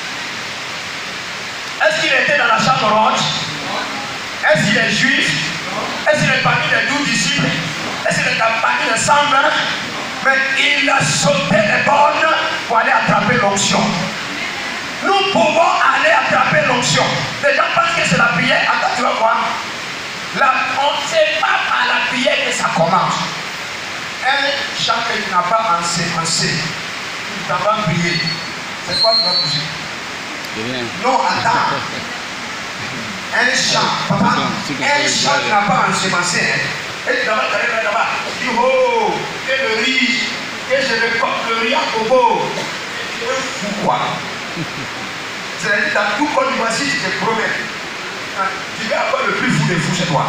Est-ce qu'il était dans la chambre haute? Est-ce qu'il est juif? Est-ce qu'il est parmi les douze disciples? Et c'est le campagne de cent vingt, mais il a sauté les bornes pour aller attraper l'onction. Nous pouvons aller attraper l'onction. Les gens pensent que c'est la prière. Attends, tu vas voir. La, on ne sait pas par la prière que ça commence. Un chant que tu n'as pas ensemencé, tu t'en vas prier. C'est quoi tu vas bouger? Non, attends. Un chant, papa, un chant que tu n'as pas ensemencé. Hein. Et tu vas t'arriver là-bas. Tu dis, oh, que le riz, que je récolte le riz à Kobo. Tu es fou, quoi. C'est-à-dire, dans tout Côte d'Ivoire, si tu te promets, tu vas avoir le plus fou des fous chez toi.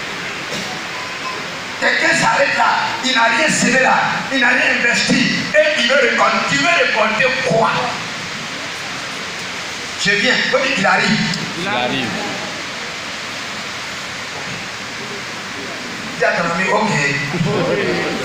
Quelqu'un s'arrête là, il n'a rien semé là, il n'a rien investi, et il veut récolter. Tu veux récolter quoi? Je viens, comme il arrive. Il arrive. Dis à ton ami, ok.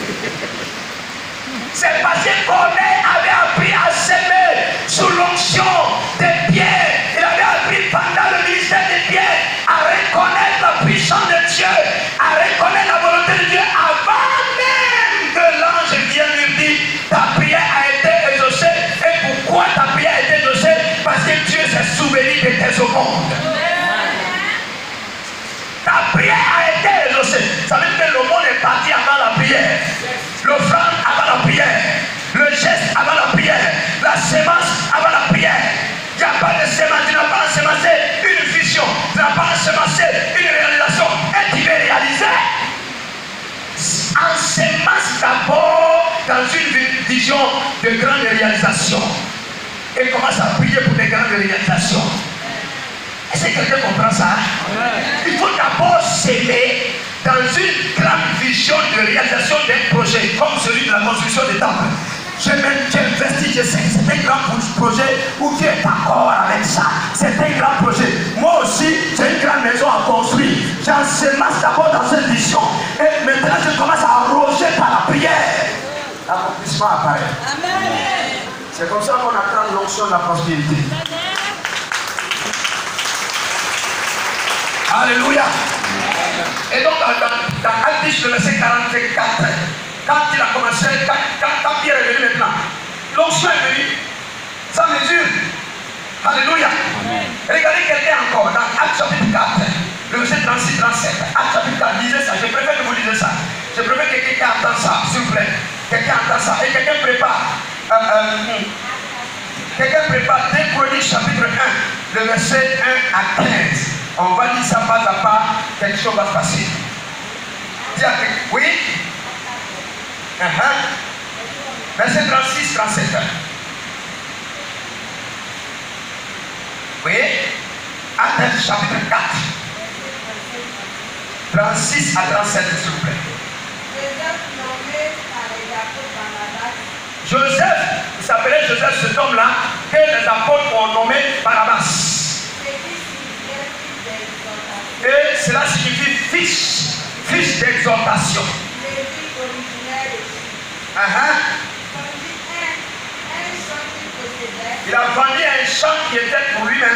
C'est parce que Corneille avait appris à s'aimer sous l'onction des pierres. Il avait appris pendant le ministère des pierres à reconnaître la puissance de Dieu, à reconnaître la volonté de Dieu avant même que l'ange vienne lui dire ta prière a été exaucée. Et pourquoi ta prière a été exaucée? Parce que Dieu s'est souvenu de tes offrandes. Ta prière a été exaucée. Ça veut dire que le monde est parti avant la prière. L'offrande avant la prière. Le geste avant la prière. La sémence avant la prière. Il n'y a pas de sémence. Tu n'as pas ensemencé une vision. Tu n'as pas ensemencé une réalisation. Et tu veux réaliser. Ensemence d'abord dans une vision de grande réalisation. Et commence à prier pour des grandes réalisations. Est-ce que quelqu'un comprend ça? Il faut d'abord s'aimer dans une grande vision de réalisation d'un projet, comme celui de la construction des temples. J'ai investi, je sais que c'est un grand projet où tu es d'accord avec ça. C'est un grand projet. Moi aussi, j'ai une grande maison à construire. J'ensemence d'abord dans cette vision. Et maintenant, je commence à arroger par la prière. L'accomplissement apparaît. C'est comme ça qu'on attend l'onction de la prospérité. Alléluia. Et donc, dans, dans, dans Actes dix, le verset quarante-quatre, quand il a commencé, quand, quand, quand Pierre est venu maintenant, l'onction est venue, sans mesure. Alléluia. Amen. Regardez quelqu'un encore, dans Actes chapitre quatre, le verset trente-six trente-sept. Actes chapitre quatre, lisez ça, je préfère que vous lisez ça. Je préfère que quelqu'un entende ça, s'il vous plaît. Quelqu'un entend ça. Et quelqu'un prépare. Euh, euh, quelqu'un prépare deux Chroniques chapitre un, le verset un à quinze. On va dire ça pas à pas, quelque chose va se passer. Dis à quelqu'un, oui. Uh-huh. Verset trente-six trente-sept. Oui. Actes chapitre quatre. trente-six à trente-sept, s'il vous plaît. Joseph, il s'appelait Joseph, cet homme-là, que les apôtres ont nommé Barabbas. Et cela signifie fils, fils d'exhortation. Uh-huh. Il a vendu un champ qui était pour lui-même.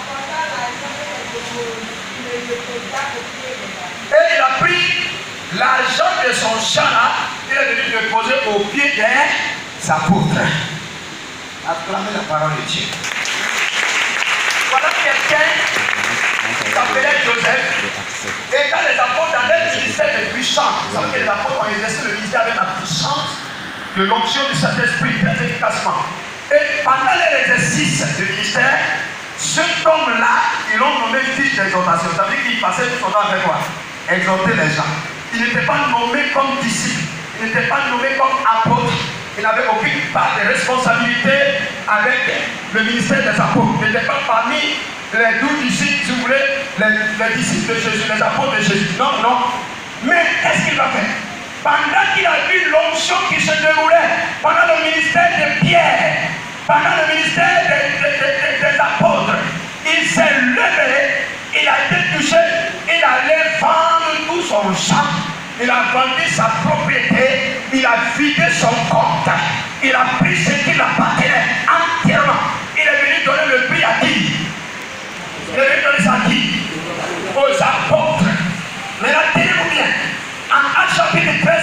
Et il a pris l'argent de son champ là, il est venu le poser au pied des apôtres. Acclamez la parole de Dieu. Voilà quelqu'un qui s'appelait Joseph. Et quand les apôtres dans leur ministère de puissance, vous savez que les apôtres ont exercé le ministère avec la puissance de l'onction du Saint-Esprit très efficacement. Et pendant l'exercice du ministère, cet homme-là, ils l'ont nommé fils d'exhortation. Ça veut dire qu'il passait tout son temps avec quoi? Exhorter les gens. Il n'était pas nommé comme disciple, il n'était pas nommé comme apôtre. Il n'avait aucune part de responsabilité avec le ministère des apôtres. Il n'était pas parmi les douze disciples, si vous voulez, les, les disciples de Jésus, les apôtres de Jésus. Non, non. Mais qu'est-ce qu'il va faire? Pendant qu'il a vu l'onction qui se déroulait, pendant le ministère de Pierre, pendant le ministère des, des, des, des apôtres, il s'est levé, il a été touché, il allait vendre tout son champ, il a vendu sa propriété, il a vidé son compte, il a pris ce qui l'appartenait entièrement. Il est venu donner le prix à qui? Il est venu donner ça à qui? Aux apôtres. Maintenant, tenez-vous bien. En Actes chapitre treize,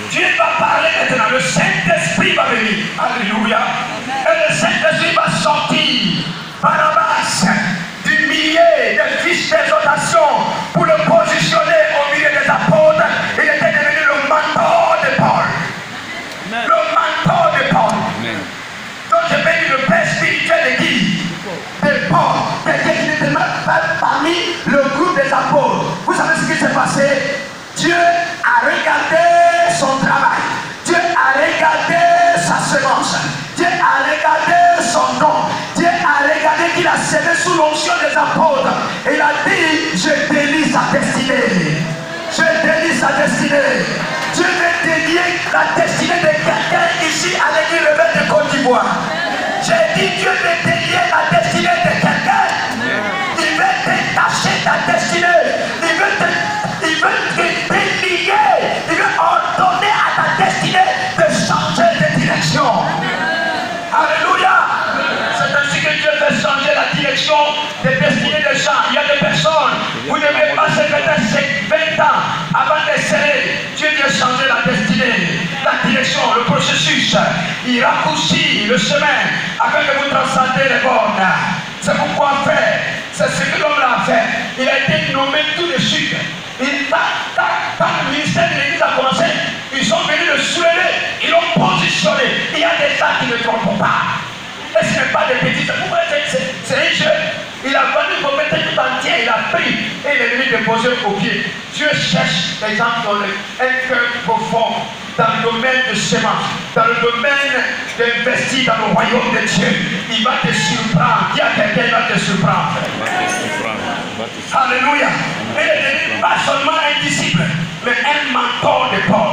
Dieu va parler maintenant. Le Saint-Esprit va venir. Alléluia. Et le Saint-Esprit va sortir Barnabas du milieu des fils d'exhortation pour le positionner au milieu des apôtres. Il était devenu le mentor de Paul. Amen. Le mentor de Paul. Amen. Donc je vais dire le père spirituel de qui? De Paul. Quelqu'un qui n'était même pas parmi le groupe des apôtres. Vous savez ce qui s'est passé? Dieu a regardé son travail. Dieu a regardé sa semence. Dieu a regardé son don. Dieu a regardé qu'il a semé sous l'onction des apôtres. Et il a dit, je délie sa destinée. Je délie sa destinée. Dieu veut délier la destinée de quelqu'un ici à l'église rebelle de Côte d'Ivoire. J'ai dit, Dieu veut délier la destinée de quelqu'un. Il veut détacher ta destinée. Il veut te, il veut te délier. Il veut ordonner à ta destinée de changer de direction. Alléluia. C'est ainsi que Dieu fait changer la direction des destinées des gens. Il y a des personnes, vous ne devez pas se mettre vingt ans avant d'essayer. Dieu vient changer la destinée, la direction, le processus. Il raccourcit le chemin afin que vous transcendez les bornes. C'est pourquoi faire. C'est ce que l'homme a fait. Il a été nommé tout de suite. Il, tac, tac, tac, le ministère de l'Église a commencé. Ils sont venus le soulever. Ils l'ont positionné. Il y a des gens qui ne trompent pas. Et ce n'est pas des petits. C'est un jeu. Il a vendu pour mettre tout entier. Il a pris. Et il est venu déposer au pied. Dieu cherche les gens qui ont un cœur profond dans le domaine de sémence, dans le domaine d'investir dans le royaume de Dieu. Il va te surprendre. Dis à quelqu'un, il va te surprendre. Alléluia. Il est devenu pas seulement un disciple, mais un mentor de Paul.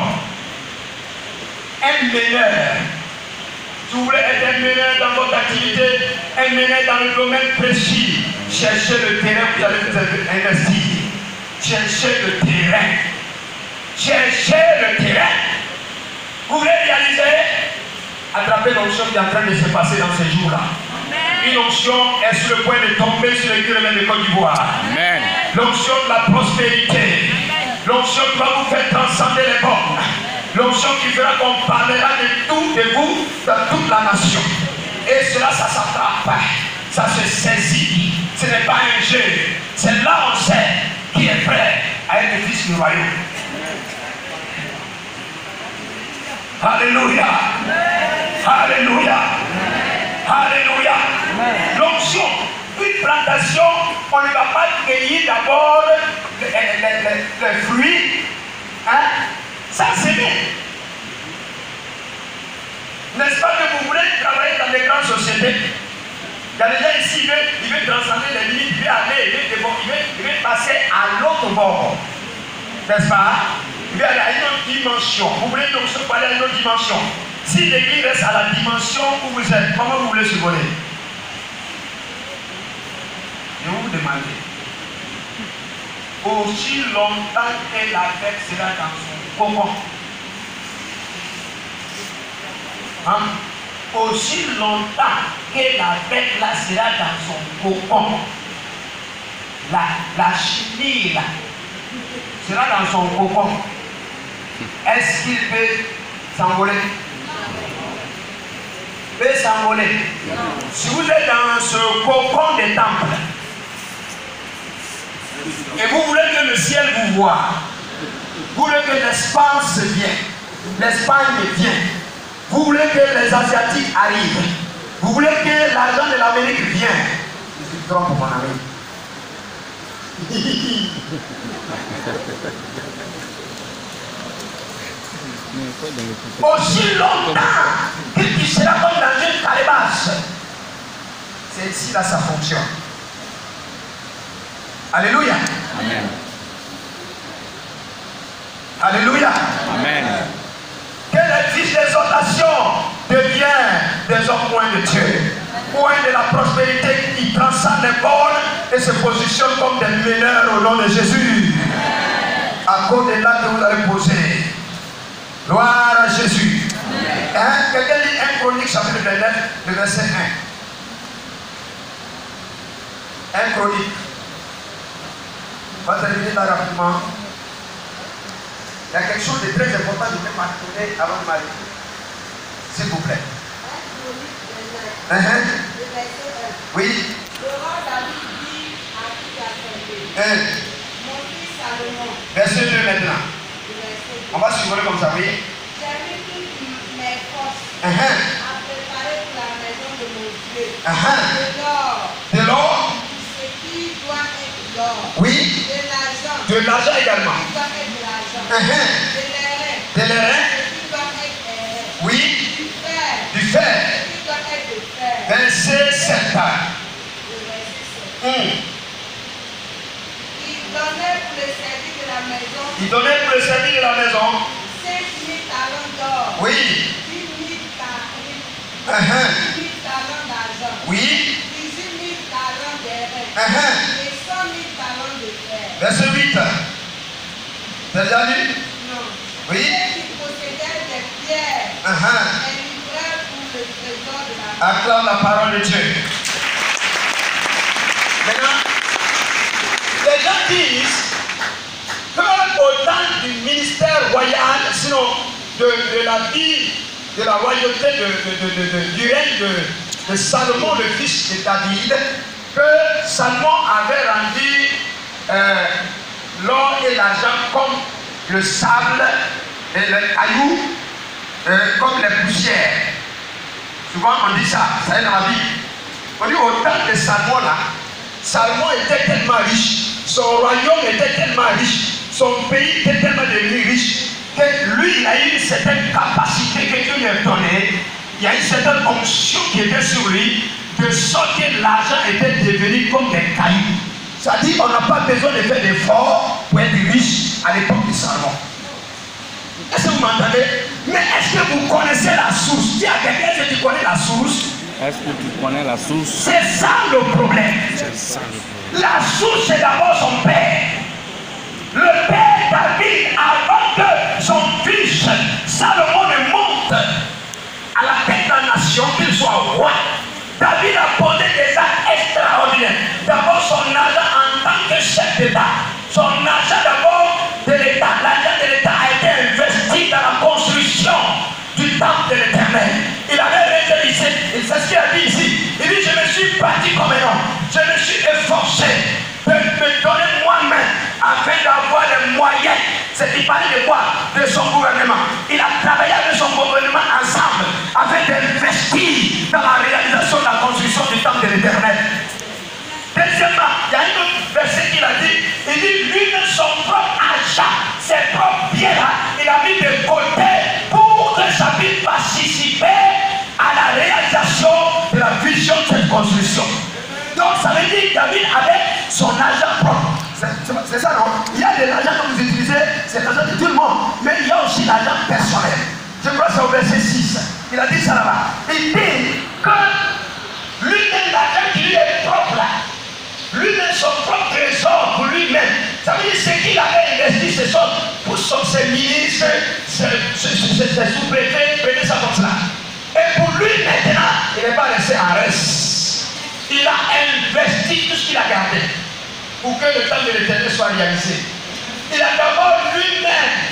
Un meneur. Si vous voulez être un meneur dans votre activité, un meneur dans le domaine précis, cherchez le terrain où vous allez vous investir. Cherchez le terrain. Cherchez le terrain. Vous voulez réaliser? Attrapez l'onction qui est en train de se passer dans ces jours-là. Une onction est sur le point de tomber sur les kilomètres de Côte d'Ivoire. L'onction de la prospérité. L'onction qui va vous faire transcender les bornes. L'onction qui fera qu'on parlera de tout de vous dans toute la nation. Et cela, ça s'attrape. Ça se saisit. Ce n'est pas un jeu. C'est là on sait qui est prêt à être le fils du royaume. Alléluia. Alléluia. Alléluia. L'onction, une plantation, on ne va pas cueillir d'abord les, les, les, les fruits. Hein? Ça c'est bien. N'est-ce pas que vous voulez travailler dans des grandes sociétés? Il y a des gens ici, il veut, il veut transcender les limites, il veut aller, il veut, il veut, il veut passer à l'autre bord. N'est-ce pas? Il veut aller à une autre dimension. Vous voulez donc se parler à une autre dimension. Si l'église reste à la dimension où vous êtes, comment vous voulez survoler? Je vais vous demander. Aussi longtemps que la fête sera dans son cocon. Hein? Aussi longtemps que la bête là sera dans son cocon, la, la chenille là sera dans son cocon, est-ce qu'il peut s'envoler? Peut s'envoler. Si vous êtes dans ce cocon des temples et vous voulez que le ciel vous voie, vous voulez que l'Espagne vienne, l'Espagne vienne, vous voulez que les Asiatiques arrivent, vous voulez que l'argent de l'Amérique vienne. Je suis trop pour mon ami. Aussi longtemps que tu seras comme dans une calebasse, c'est ici là ça fonctionne. Alléluia. Amen. Alléluia. Amen. Que les fils d'exhortation deviennent des hommes loin de Dieu, loin de la prospérité qui transcende les bornes et se positionnent comme des meneurs au nom de Jésus. À cause de là que vous allez poser. Gloire à Jésus. Hein? Quelqu'un lit un Chronique chapitre vingt-neuf, le verset un. un Chronique. On va terminer là rapidement. y a quelque chose de très important que je vais m'atteindre avant de m'arrêter. S'il vous plaît. Uh-huh. Oui. Un. Verset deux maintenant. On va suivre comme ça, oui. Uh-huh. Uh-huh. De l'or. Oui. De l'argent également. Uh-huh. De l'airain. Oui. Du fer. Verset sept. Hum. Il donnait pour le service de la maison. Il donnait pour le service de la maison. cinq mille talents d'or. Oui. dix mille talents. Uh-huh. dix mille talents d'argent. Oui. dix-huit mille talents d'airain. Uh-huh. Et cent mille talents de fer. Verset huit. T'as déjà lu? Non. Oui. Ceux qui possédaient des pierres. Uh-huh. Et livrèrent pour le trésor de la maison. Acclame la parole de Dieu. Maintenant, les gens disent que au temps du ministère royal, sinon de, de la vie, de la royauté de, de, de, de, de, du règne de, de Salomon, le fils de David, que Salomon avait rendu euh, l'or et l'argent comme le sable et le caillou, euh, comme les poussières. Souvent on dit ça, ça est dans la Bible. On dit au temps de Salomon là, Salomon était tellement riche, son royaume était tellement riche, son pays était tellement devenu riche, que lui il a eu une certaine capacité que Dieu lui a donnée, il y a une certaine onction qui était sur lui, de sorte que l'argent était devenu comme des cailloux. C'est-à-dire qu'on n'a pas besoin de faire d'efforts pour être riche à l'époque de Salomon. Est-ce que vous m'entendez? Mais est-ce que vous connaissez la source? Dis à quelqu'un, est-ce que tu connais la source? Est-ce que tu connais la source? C'est ça le problème. Ça, le La source, c'est d'abord son père. Le père David, avant que son fils Salomon ne monte à la tête de la nation, qu'il soit roi, David a posé des actes extraordinaires. D'abord son argent en tant que chef d'État. Son argent d'abord de l'État. L'argent de l'État a été investi dans la construction du temple de l'Éternel. Il avait réalisé, et c'est ce qu'il a dit ici. Il dit, je me suis battu comme un homme. Je me suis efforcé de me donner moi-même afin d'avoir les moyens. C'est il parlait de quoi? De son gouvernement. Il a travaillé avec son gouvernement ensemble afin d'investir dans la réalisation de la construction du temple de l'Éternel. Deuxièmement, il y a une autre verset qu'il a dit. Il dit, lui-même son propre argent, ses propres biens-là, il a mis de côté pour que ça puisse participer à la réalisation de la vision de cette construction. Donc ça veut dire que David avait son argent propre. C'est ça, non? Il y a de l'argent que vous utilisez, c'est l'argent de tout le monde. Mais il y a aussi l'argent personnel. Je crois que c'est au verset six. Il a dit ça là-bas. Il dit que lui-même, l'argent qui lui est propre là, lui-même son propre trésor pour lui-même. Ça veut dire ce qu'il avait investi, c'est son, pour son, ses ministres, ses, ses, ses, ses sous-préfets, prenez ça comme cela. Et pour lui maintenant, il n'est pas resté en reste. Il a investi tout ce qu'il a gardé pour que le temps de l'Éternel soit réalisé. Il a d'abord lui-même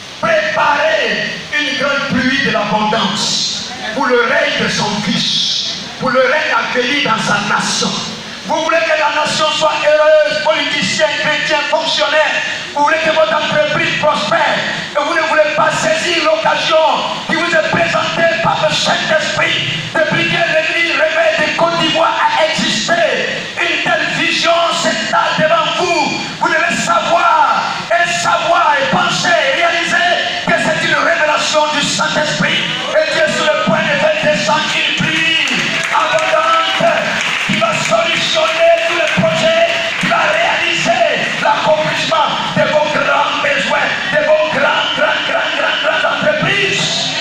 préparé une grande pluie de l'abondance pour le règne de son fils, pour le règne à venir dans sa nation. Vous voulez que la nation soit heureuse, politiciens, chrétiens, fonctionnaires. Vous voulez que votre entreprise prospère. Et vous ne voulez pas saisir l'occasion qui vous est présentée par le Saint-Esprit depuis que l'Église réveille de Côte d'Ivoire a existé. Une telle vision s'étale devant vous. Vous devez savoir et savoir et penser et réaliser que c'est une révélation du Saint-Esprit. Et Dieu est sur le point de faire descendre une pluie abondante qui va solutionner tous les projets, qui va réaliser l'accomplissement de vos grands besoins, de vos grands, grands, grands, grands, grandes entreprises.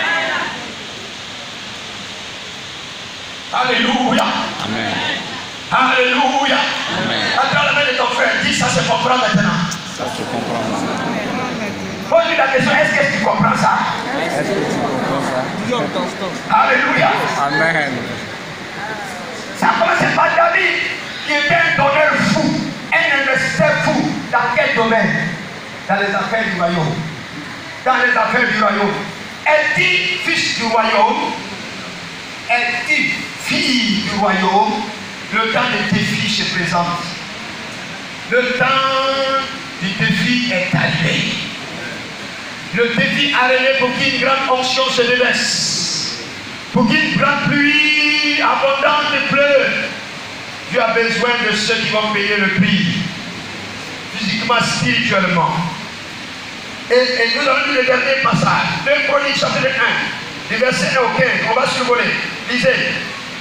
Alléluia. Amen. Alléluia. Amen. Attends la main de ton frère, dis ça se comprend maintenant. Ça se comprend maintenant. Pose-lui la question, est-ce que tu comprends ça? Est-ce que tu comprends ça? Alléluia. Amen. Ça a commencé par David, qui était un donneur fou, un investisseur fou. Dans quel domaine? Dans les affaires du royaume. dans les affaires du royaume. Es-tu fils du royaume? Es-tu fille du royaume? Le temps de défi se présente. Le temps du défi est arrivé. Le défi arrivé pour qu'une grande onction se déverse. Pour qu'une grande pluie abondante pleuve. Tu as besoin de ceux qui vont payer le prix. Physiquement, spirituellement. Et, et nous allons lire le dernier passage. deux Chroniques chapitre un. Du verset un au quinze. On va survoler. Lisez.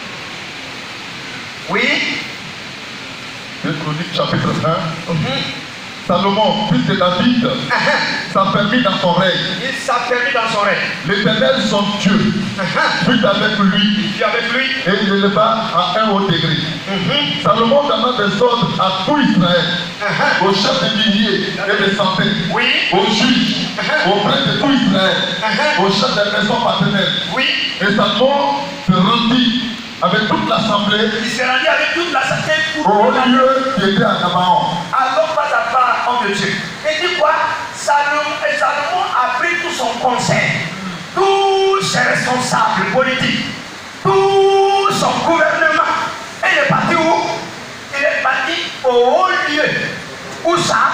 Oui. deux Chroniques chapitre un. Mm-hmm. Salomon, fils de David, uh-huh. s'affermit dans son règne. Il s'affermit dans son règne. L'Éternel, son Dieu, uh-huh. fut avec lui. Il fut avec lui. Et il l'éleva à un haut degré. Uh-huh. Salomon donna des ordres à tout Israël, uh-huh. aux chefs de milliers et de centaines, oui. aux juges, uh-huh. aux prêtres de tout Israël, uh-huh. aux chefs des maisons paternelles. Oui. Et Salomon se rendit avec toute l'assemblée. Il s'est rendu avec toute l'assemblée pour au lieu qui était à Gabaon. Alors pas à pas, homme de Dieu. Et dit quoi? Salomon, et Salomon a pris tout son conseil, tous ses responsables politiques, tout son gouvernement. Et il est parti où? Il est parti au haut lieu. Où ça?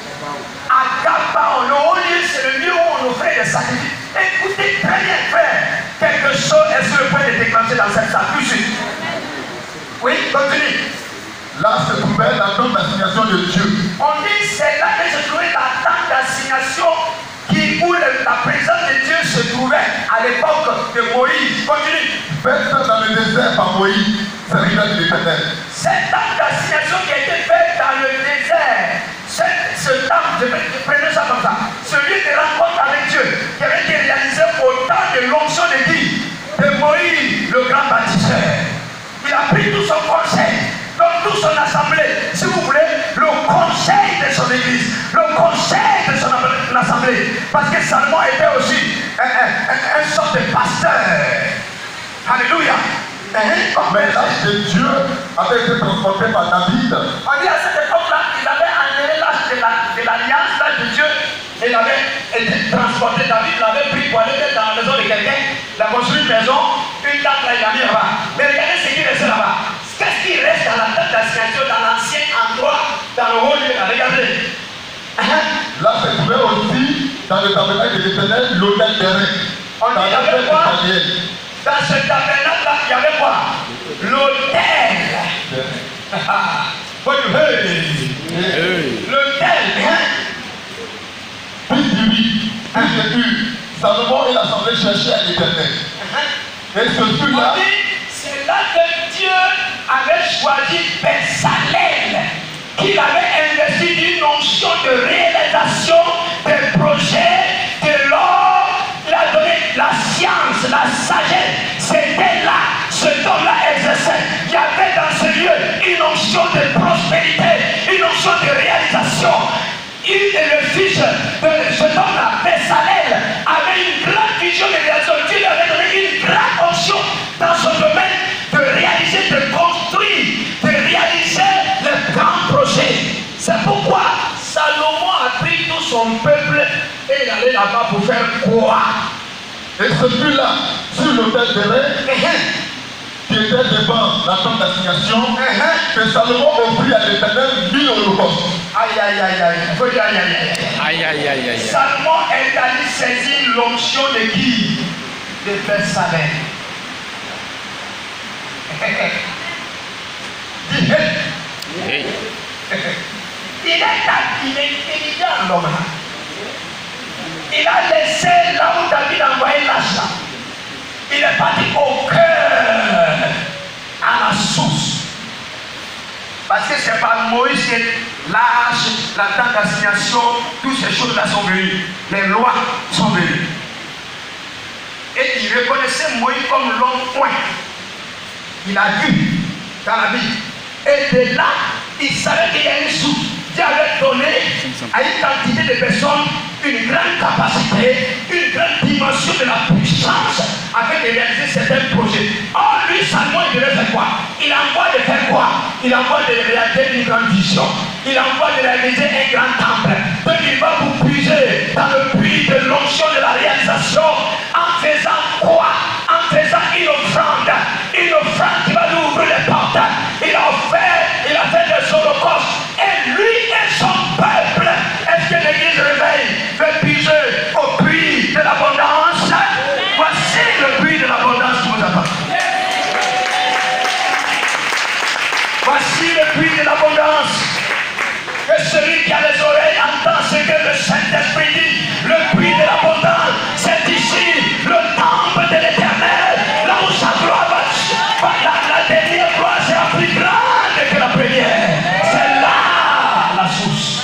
À Gabaon. Le haut lieu, c'est le lieu où on offrait des sacrifices. Écoutez très bien, frère. Quelque chose est sur le point de déclencher dans cette salle. Tout de suite. Oui, continue. Là se trouvait la tente d'assignation de Dieu. On dit c'est là que se trouvait la tente d'assignation qui, où le, la présence de Dieu se trouvait à l'époque de Moïse. Continue. Faite dans le désert par Moïse, serviteur de l'Éternel. Cette tente d'assignation qui a été faite dans le désert, cette, ce temple, je prenez ça comme ça, celui de rencontre avec Dieu, qui avait été réalisé au temps de l'onction de qui? De Moïse, le grand bâtisseur. Il a pris tout son conseil, donc toute son assemblée, si vous voulez, le conseil de son église, le conseil de son assemblée, parce que Salomon était aussi un, un, un, un sorte de pasteur. Alléluia. Mais l'âge de Dieu avait été transporté par David. On dit à cette époque-là, il avait enlevé l'âge de l'alliance, l'âge de Dieu, et il avait été transporté. David l'avait pris pour aller dans la maison de quelqu'un, il a construit une maison, une tente là, il a mis là-bas. Mais regardez ce qui reste là-bas. Qu'est-ce qui reste dans la tente d'assignation, dans l'ancien endroit, dans le haut lieu là? Regardez. Là se trouvait aussi, dans le tabernacle de l'Éternel, l'autel des reins. On dit il y avait quoi? Dans ce tabernacle-là, il y avait quoi? L'autel. L'autel. Puis lui, puis de Hur, Salomon et l'assemblée cherchaient à l'Éternel. Et ce fut là. C'est là que Dieu avait choisi Bezalel, qu'il avait investi d'une onction de réalisation des projets de l'or. Il a donné la science, la sagesse. C'était là, ce don-là exerçait. Il y avait dans ce lieu une onction de prospérité, une onction de réalisation. Il et le fils de ce homme-là, Bezalel, avait une grande vision de réalisation. Dieu lui avait donné une grande onction dans son domaine de réaliser, de construire, de réaliser les grands projets. C'est pourquoi Salomon a pris tout son peuple et il allait là-bas pour faire quoi? Et ce fut là, sur l'autel des reins, qui était devant la tente d'assignation, que Salomon offrit à l'Éternel mille holocaustes. Aïe aïe aïe aïe. Faut dire aïe aïe aïe. Aïe aïe aïe aïe. Salomon est allé saisir l'onction de qui? De Bezalel. Hey. Il est, il est intelligent l'homme. Il a laissé là où David a envoyé l'âge. Il est parti au cœur, à la source. Parce que c'est par Moïse que l'âge, la tente d'assignation, toutes ces choses-là sont venues. Les lois sont venues. Et il reconnaissait Moïse comme l'homme point. Il a vu dans la Bible. Et de là, il savait qu'il y a une source. Dieu avait donné à une quantité de personnes une grande capacité, une grande dimension de la puissance afin de réaliser certains projets. Or, lui, dit Salomon, il devait faire quoi? Il envoie de faire quoi? Il envoie de réaliser une grande vision. Il envoie de réaliser un grand temple. Donc il va vous puiser dans le puits de l'onction de la réalisation en faisant quoi? En faisant une offrande. Une offrande qui va nous ouvrir les portes. Il a offert, il a fait des holocaustes. Et lui et son peuple. Est-ce que l'église réveille veut puiser au puits de l'abondance? Voici le puits de l'abondance qui vous attend. Voici le puits de l'abondance. Que celui qui a les oreilles entend ce que le Saint-Esprit dit. Le puits de l'abondance, c'est ici le temple de l'Éternel. Là où sa gloire va. La, la dernière gloire sera plus grande que la première. C'est là la source.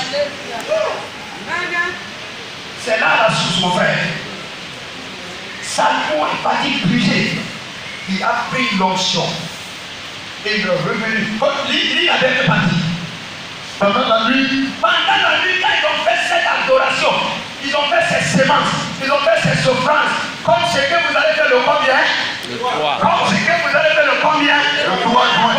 C'est là la source, mon frère. Salomon n'est pas dit puiser. Il a pris l'onction. Et il est revenu. Lis la dernière partie. Pendant la nuit, Pendant la nuit, quand ils ont fait cette adoration, ils ont fait ces sémences, ils ont fait ces offrandes, comme ce que vous allez faire le combien? Le trois. Comme ce que vous allez faire le combien? le trois juin,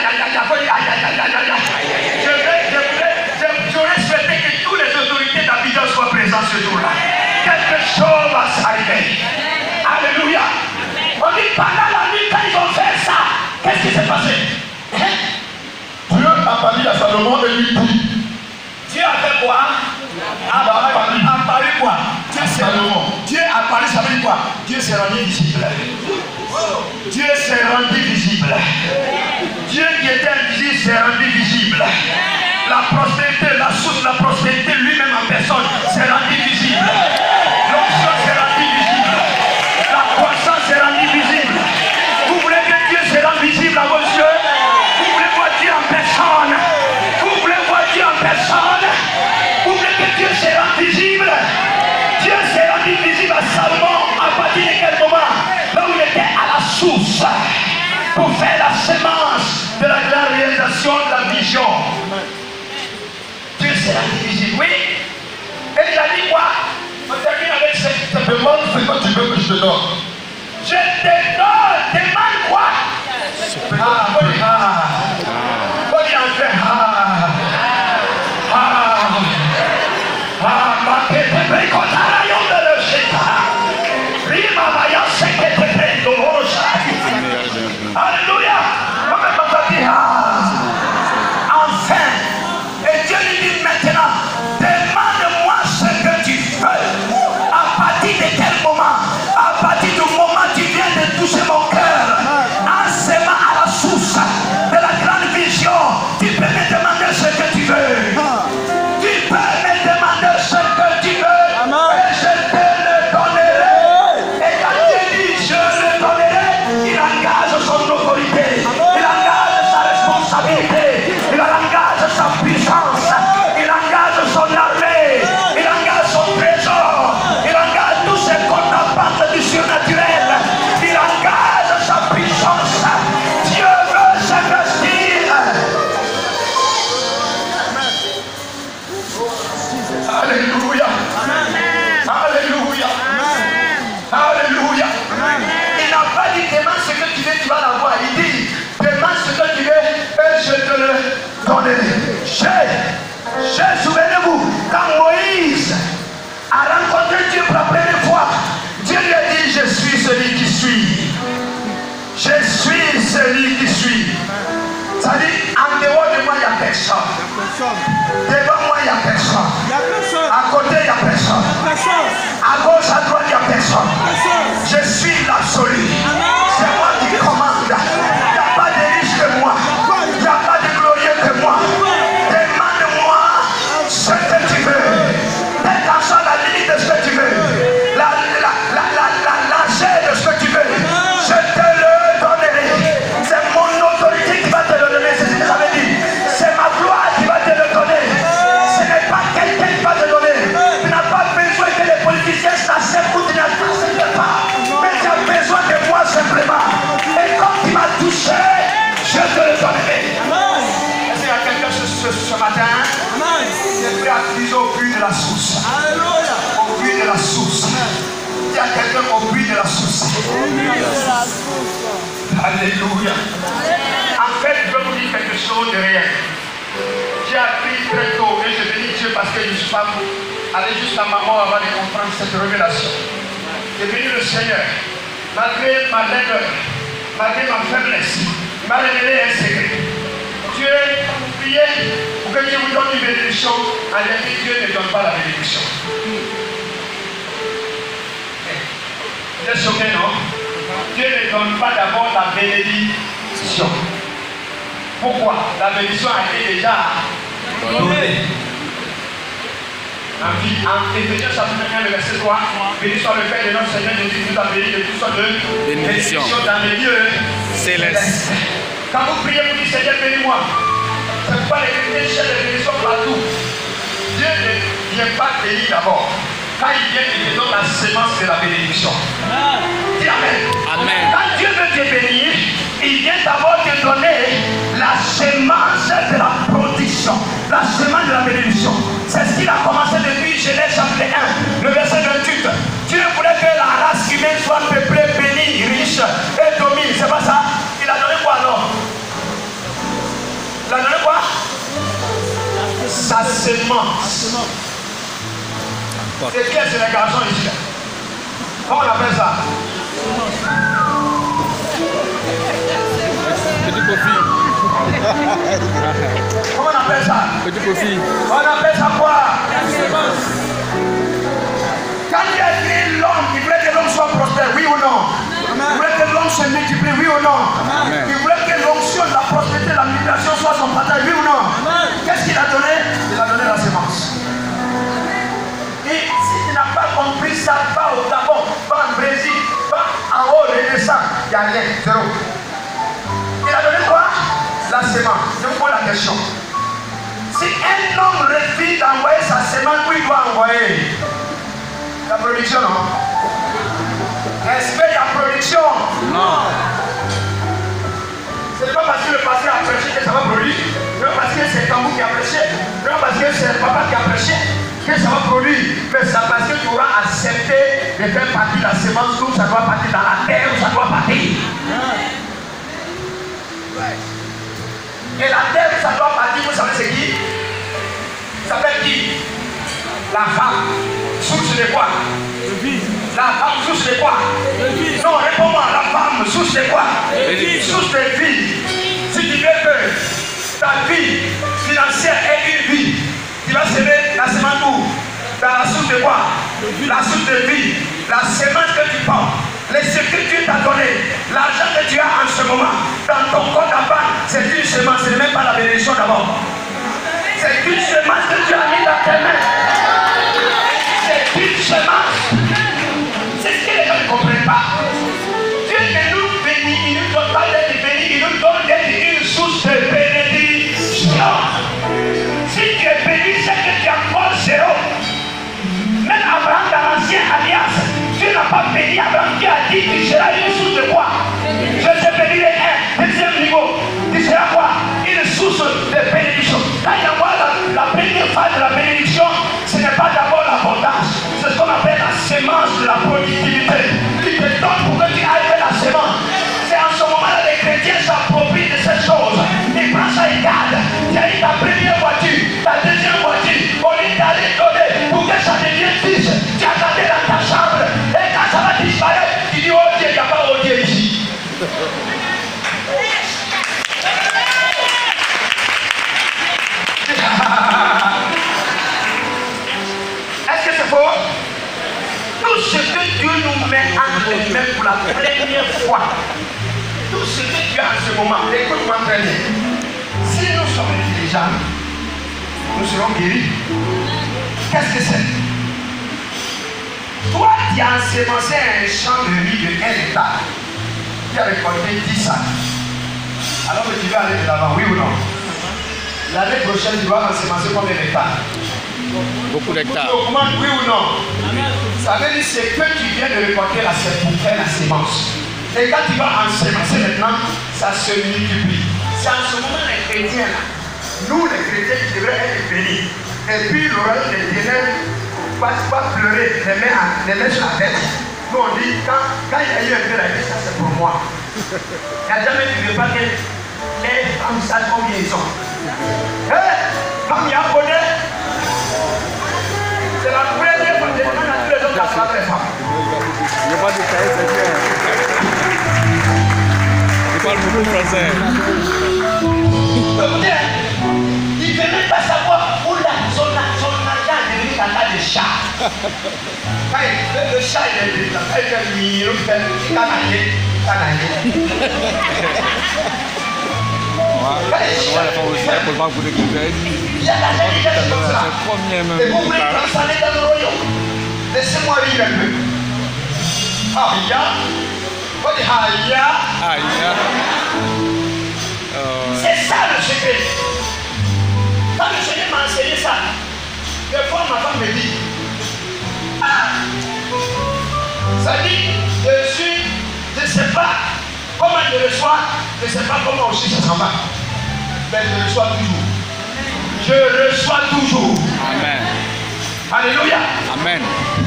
Je vais- je voudrais- je- J'aurais souhaité que toutes les autorités d'Abidjan soient présentes ce jour-là. Quelque chose va s'arriver. Alléluia. On dit pendant la nuit, quand ils ont fait ça, qu'est-ce qui s'est passé? Hein? Dieu apparut à Salomon et lui dit, Dieu a fait quoi? Apparu. Apparu quoi? Dieu s'est Salomon. Dieu apparu, ça veut dire quoi? Dieu s'est rendu visible. Dieu s'est rendu visible. Dieu qui était invisible s'est rendu visible. La prospérité, la source de la prospérité lui-même en personne s'est rendu visible. L'onction s'est rendue visible. La croissance s'est rendue visible. Vous voulez que Dieu se rende visible à vos yeux? Vous voulez voir Dieu en personne? Vous voulez voir Dieu en personne? Vous voulez que Dieu se rende visible? Dieu s'est rendu visible à Salomon à partir de quel moment? Là où il était à la source pour faire la semence de la grande réalisation de la vision. Dieu s'est rendu visible, oui. Et il a dit quoi? On termine avec cette demande ce que tu veux que je te donne. Je te donne, demande quoi? Ah, faut dire ah. Faut dire en fait ah. Ah. Ah, ma tête est précontara, yon de le cheta. Rima maya seke te prendo rosa. Alléluia. On peut pas dire ah. Enfin. Et Dieu lui dit maintenant, demande-moi ce que tu veux. À partir de quel moment? À partir du moment où tu viens de toucher mon cœur, en s'aimant à la source de la grande vision, tu peux me demander ce que tu veux. Tu peux me demander ce que tu veux. Et je te le donnerai. Et quand Dieu dit je le donnerai, il engage son autorité. Il engage sa responsabilité. Il engage sa puissance. Il engage son armée. Il engage son trésor. Il engage tout ce qu'on apporte du surnaturel. Il engage sa puissance. Dieu veut s'investir. Alléluia. Alléluia. Alléluia. Il n'a pas dit demande ce que tu veux, tu vas l'avoir. Il dit demande ce que tu veux et je te le donnerai. J'ai, j'ai, souvenez-vous, quand Moïse a rencontré Dieu pour la première fois, Dieu lui a dit je suis celui qui suis. Je suis celui qui suis. Ça dit en dehors de moi il n'y a personne. Devant moi il n'y a personne. À côté il n'y a personne. À gauche, à droite, il n'y a personne. Je suis l'absolu. C'est moi qui commande. Il n'y a pas de riche que moi. Il n'y a pas de glorieux que moi. Demande-moi ce que tu veux. Quelle qu'en soit la limite de ce que tu veux. La, la, la, la, la, largeur de ce que tu veux. Je te le donnerai. C'est mon autorité qui va te le donner. C'est ce que j'avais dit. C'est ma gloire qui va te le donner. Ce n'est pas quelqu'un qui va te donner. Tu n'as pas besoin que les politiciens s'acceptent ou tu n'acceptes pas. Mais tu as besoin de moi simplement. Et comme tu m'as touché, je te le donnerai. Est-ce qu'il y a quelqu'un ce, ce, ce matin qui est prêt à puiser au puits de la source? Au puits de la source. Il y a quelqu'un au puits de la source. Alléluia. En fait, je vais vous dire quelque chose de réel. J'ai appris très tôt et je bénis Dieu parce que je ne suis pas allé jusqu'à ma mort avant de comprendre cette révélation. J'ai béni le Seigneur. Malgré ma laideur, malgré ma faiblesse, il m'a révélé un secret. Dieu, priez pour que Dieu vous donne une bénédiction. En réalité, Dieu ne donne pas la bénédiction. Vous êtes choqués, non? Dieu ne donne pas d'abord la bénédiction. Pourquoi? La bénédiction a été déjà donnée. En Éphésiens chapitre un, le verset trois, béni soit le Père de notre Seigneur Jésus, nous a béni de toutes sortes de bénédictions dans les lieux célestes. Quand vous priez, vous dites Seigneur, bénis-moi. Ce n'est pas les chrétiens cherchent les bénédictions partout. Dieu ne vient pas bénir d'abord. Quand il vient, il te donne la sémence de la bénédiction. Dis Amen. Amen. Quand Dieu veut te bénir, il vient d'abord te donner la sémence de la production, la sémence de la bénédiction. C'est ce qu'il a commencé depuis Genèse chapitre un, le verset vingt-huit. Dieu voulait que la race humaine soit peuplée, bénie, riche et domine. C'est pas ça? Il a donné quoi alors? Il a donné quoi? Sa sémence. C'est qui est-ce les garçons ici? Comment on appelle ça? Petit profil. Comment on appelle ça? Petit profil. On appelle ça quoi? Quand Dieu a créé l'homme, il voulait que l'homme soit prospère, oui ou non? Il voulait que l'homme se multiplie, oui ou non? Amen. Il voulait que l'onction de la prospérité, la migration soit son partage, oui ou non? Qu'est-ce qu'il a donné? Il a donné la sémence. Et si tu n'as pas compris ça, va au Gabon, va en Brésil, va en haut, redescend, il n'y a rien, zéro. Il a donné quoi? La sémence. Je vous pose la question. Si un homme refuse d'envoyer sa sémence, où il doit envoyer? La production, non? Est-ce qu'il y a production? Non. Ce n'est pas parce que le pasteur a prêché que ça va produire. Ce n'est pas parce que c'est Tambou qui a prêché. Ce n'est pas parce que c'est le papa qui a prêché que ça va produire. Mais c'est parce que tu auras accepté de faire partie de la sémence où ça doit partir dans la terre, où ça doit partir. Et la terre où ça doit partir, vous savez c'est qui? Ça s'appelle qui? La femme. Source de quoi? La femme source de quoi? Non, réponds-moi, la femme source de quoi? Source de vie. Si tu veux que ta vie financière ait une vie, tu vas semer la semence où? Dans la source de quoi? La source de vie. La semence que tu portes. Les secrets que Dieu t'a donné. L'argent que tu as en ce moment. Dans ton compte à banque. C'est une semence. Ce n'est même pas la bénédiction d'abord. C'est une semence que tu as mis dans tes mains. C'est une semence. C'est ce que les gens ne comprennent pas. Dieu ne nous bénit, il ne nous donne pas d'être béni, il nous donne d'être une source de bénédiction. Si tu es béni, c'est que tu as encore zéro. Même Abraham dans l'ancienne alliance, Dieu n'a pas béni Abraham, qui a dit tu seras une source de quoi? Je te bénirai un deuxième niveau. Tu seras quoi? Une source de bénédiction. Quand il envoie la, la première phase de la bénédiction, ce n'est pas d'abord l'abondance. C'est ce qu'on appelle la sémence de la productivité. Il te donne pour que tu ailles vers la sémence. C'est en ce moment-là les chrétiens s'approprient de ces choses. Ils prennent ça, ils gardent. Tu as eu ta première voiture, ta deuxième voiture, on est allé donner pour que ça devienne dix. Tu as gardé dans ta chambre. Et quand ça va disparaître, tu dis oh Dieu, il n'y a pas oh Dieu ici. Est-ce que c'est faux? Tout ce que Dieu nous met entre les mains pour la première fois, tout ce que Dieu a en ce moment, écoute-moi très bien. Si nous sommes intelligents, nous serons guéris. Qu'est-ce que c'est? Toi qui as ensemencé un champ de riz de un hectare, tu as récolté dix sacs. Alors que tu vas aller de l'avant, oui ou non? L'année prochaine, tu vas ensemencer combien d'hectares? Beaucoup d'hectares. Oui ou non? Ça veut dire c'est que tu viens de récolter la sémence pour faire la sémence. Et quand tu vas ensemencer maintenant, ça se multiplie. C'est en ce moment les chrétiens là. Nous les chrétiens qui devraient être bénis. Et puis le royaume des ténèbres ne va pas pleurer, les mains, les mains sur la tête. Nous on dit quand, quand il y a eu un peu la vie, ça c'est pour moi. Il n'y a jamais vu de pas que les femmes savent combien ils sont. Hé, femme, il y a un bonnet. C'est la première fois que je demande à tous les autres d'attraper les femmes. Il n'y a pas de cahier, c'est bien. Il parle beaucoup français. Il ne veut même pas savoir où la, son, son argent est devenu caca de chat. Quand le, le chat il est là, il fait mille, il fait canaillé, canaillé. Il y a la gente comme ça. Et vous voulez s'installer dans le royaume. Laissez-moi vivre un peu. Aïe, on dit aïe. Aïe. C'est ça le secret. Quand le Seigneur m'a enseigné ça, des fois ma femme me dit, ah, ça dit, je suis, je ne sais pas comment je reçois, je ne sais pas comment aussi ça s'en va. Mais je reçois toujours. Je reçois toujours. Amen. Alléluia. Amen.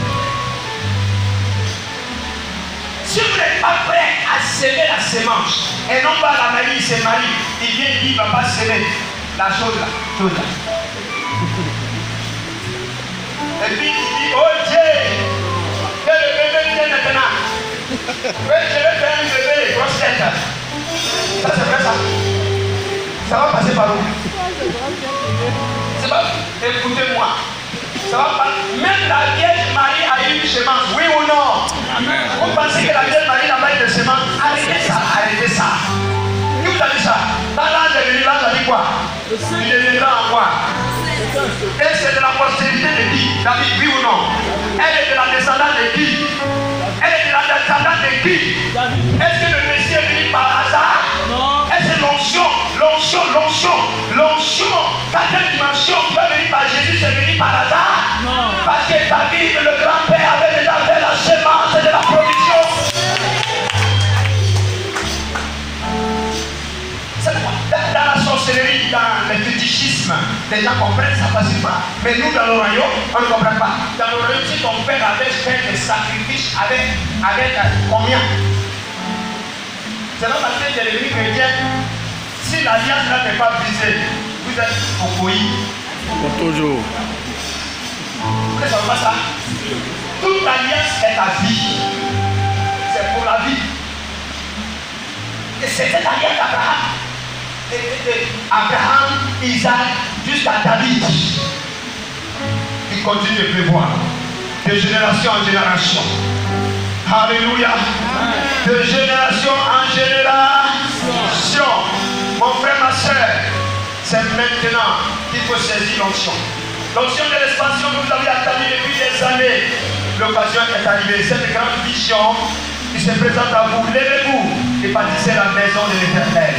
Si vous n'êtes pas prêt à semer la semence, et non pas la Marie, c'est Marie, il vient dire, il ne va pas semer la chose là, chose là. Et puis il dit, oh Dieu, que le bébé vienne maintenant. Oui, je vais faire un bébé, grosse tête. Ça c'est vrai ça. Ça va passer par où? C'est pas, écoutez-moi. Ça va pas. Même la Vierge Marie a eu une semence, oui ou non? Amen. Vous pensez que la Vierge Marie n'a pas eu de semence? Arrêtez ça, arrêtez ça. Qui vous a dit ça? Dans l'âge de l'île, l'âge a dit quoi? Il deviendra en quoi? Et c'est de la postérité de qui? David, oui ou non? Elle est de la descendance de qui? Elle est de la descendance de qui? Est-ce que le Messie est venu par hasard? Non. Est-ce que l'onction, l'onction, l'onction, l'onction, quatrième dimension qui va venir par Jésus, c'est venu par hasard? Non. Parce que David, le grand-père, avait déjà fait la semence de la provision. Dans la sorcellerie, dans le fétichisme, les gens comprennent ça facilement. Mais nous, dans le royaume, on ne comprend pas. Dans le royaume, si ton père avait fait des sacrifices avec, avec combien? C'est là parce que j'ai devenu chrétien. Si l'alliance là n'est pas brisée, vous êtes au pays. Pour toujours. Vous ne savez pas ça? Toute l'alliance est à vie. C'est pour la vie. Et c'est cette alliance d'Abraham. Et, et, et, Abraham, Isaac, jusqu'à David, qui continue de prévoir de génération en génération. Alléluia. De génération en génération. Mon frère, ma soeur, c'est maintenant qu'il faut saisir l'onction. L'onction de l'expansion que vous avez attendue depuis des années. L'occasion est arrivée. Cette grande vision qui se présente à vous. Levez-vous et bâtissez la maison de l'Éternel.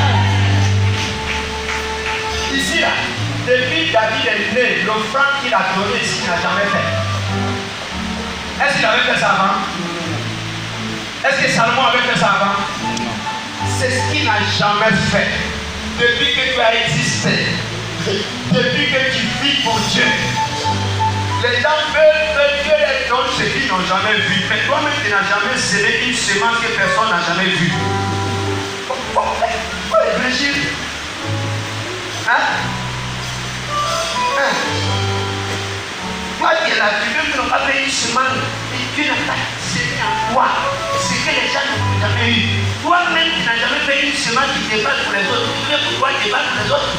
Ici, là, depuis David est né, l'offrande qu'il a donné ici n'a jamais fait. Est-ce qu'il avait fait ça avant? Est-ce que Salomon avait fait ça avant? C'est ce qu'il n'a jamais fait. Depuis que tu as existé, depuis que tu vis pour Dieu, les gens veulent que Dieu les donne ce qu'ils n'ont jamais vu. Mais toi-même, tu n'as jamais semé une semence que personne n'a jamais vue. Il faut réfléchir. Hein? Hein? Toi qui es là, tu veux que nous avons une semence et tu n'as pas semé en toi ce que les gens n'ont jamais eu. Toi-même, tu n'as jamais fait une semence qui dépasse pour les autres. Tu veux pour toi qui dépasse pour les autres.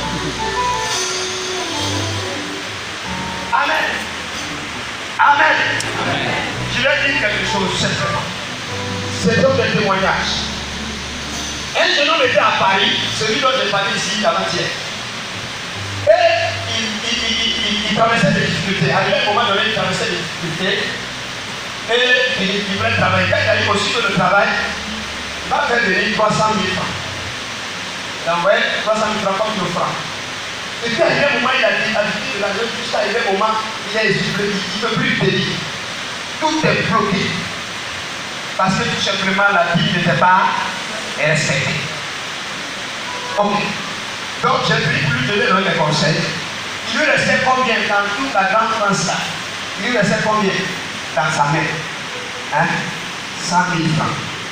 Amen. Amen. Amen. Je vais dire quelque chose simplement. C'est donc des témoignages. Un jeune homme était à Paris, celui dont j'ai parlé ici avant-hier. Et il, il, il, il, il traversait des difficultés. À un moment donné, il traversait des difficultés. Et il, il voulait travailler. Quand il arrive au site de travail, il va faire donner trois cent mille francs. Il a envoyé trois cent mille francs comme deux francs. Et puis à un moment, il a dit, à l'issue de l'argent, jusqu'à un moment, il est essoufflé, il ne peut plus tenir. Tout est bloqué. Parce que tout simplement, la Bible n'était pas respectée. Ok. Donc, j'ai pris plus de lui donner des conseils. Il lui restait combien dans toute la grande France là? Il lui restait combien dans sa main? Hein? cent mille francs.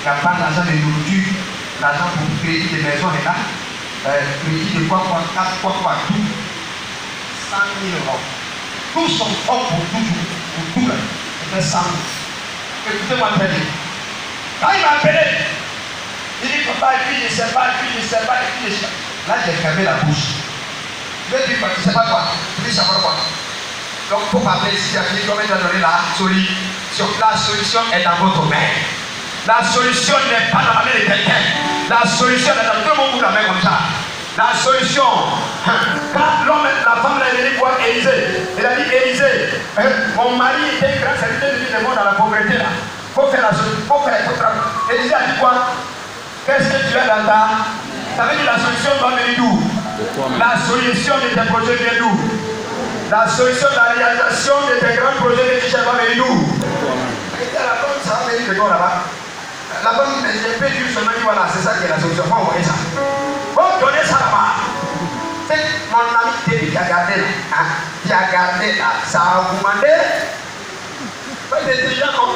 Il n'y a pas d'argent de nourriture, l'argent pour crédit des maisons est là. Euh, crédit de quoi, quoi, quatre, quoi, quoi, tout. cent mille euros. Tous sont forts pour tout, pour tout là. C'est cent mille. Écoutez-moi très bien. Quand il m'a appelé, il dit papa, et puis je ne sais pas, et puis je ne sais pas, et puis je ne sais pas. Là, j'ai fermé la bouche. Je lui ai dit, tu ne sais pas quoi. Tu dis savoir quoi. Donc, pour parler ici, il dit combien tu as donné la solution. La solution est dans votre main. La solution n'est pas dans la main de quelqu'un. La solution est dans tout le monde, la main comme ça. La solution, quand l'homme, la femme est venue voir Élisée, elle a dit Élisée, hein, mon mari était grand serviteur de Dieu de monde dans la pauvreté là. Il faut faire la solution, il faut faire, il faut travailler. Élisée a dit quoi? Qu'est-ce que tu as dans ta? Ça veut dire la solution doit venir d'où? La solution de tes projets vient d'où? La solution de la réalisation de tes grands projets de Dieu va venir d'où? La femme, ça va venir de toi là-bas. La femme, j'ai fait du seulement dit voilà, c'est ça qui est la solution. Faut envoyer ça. Faut donner ça là-bas. C'est mon ami Teddy qui a gardé là. Hein? Qui a gardé là. Ça a augmenté. Faut être intelligent, non?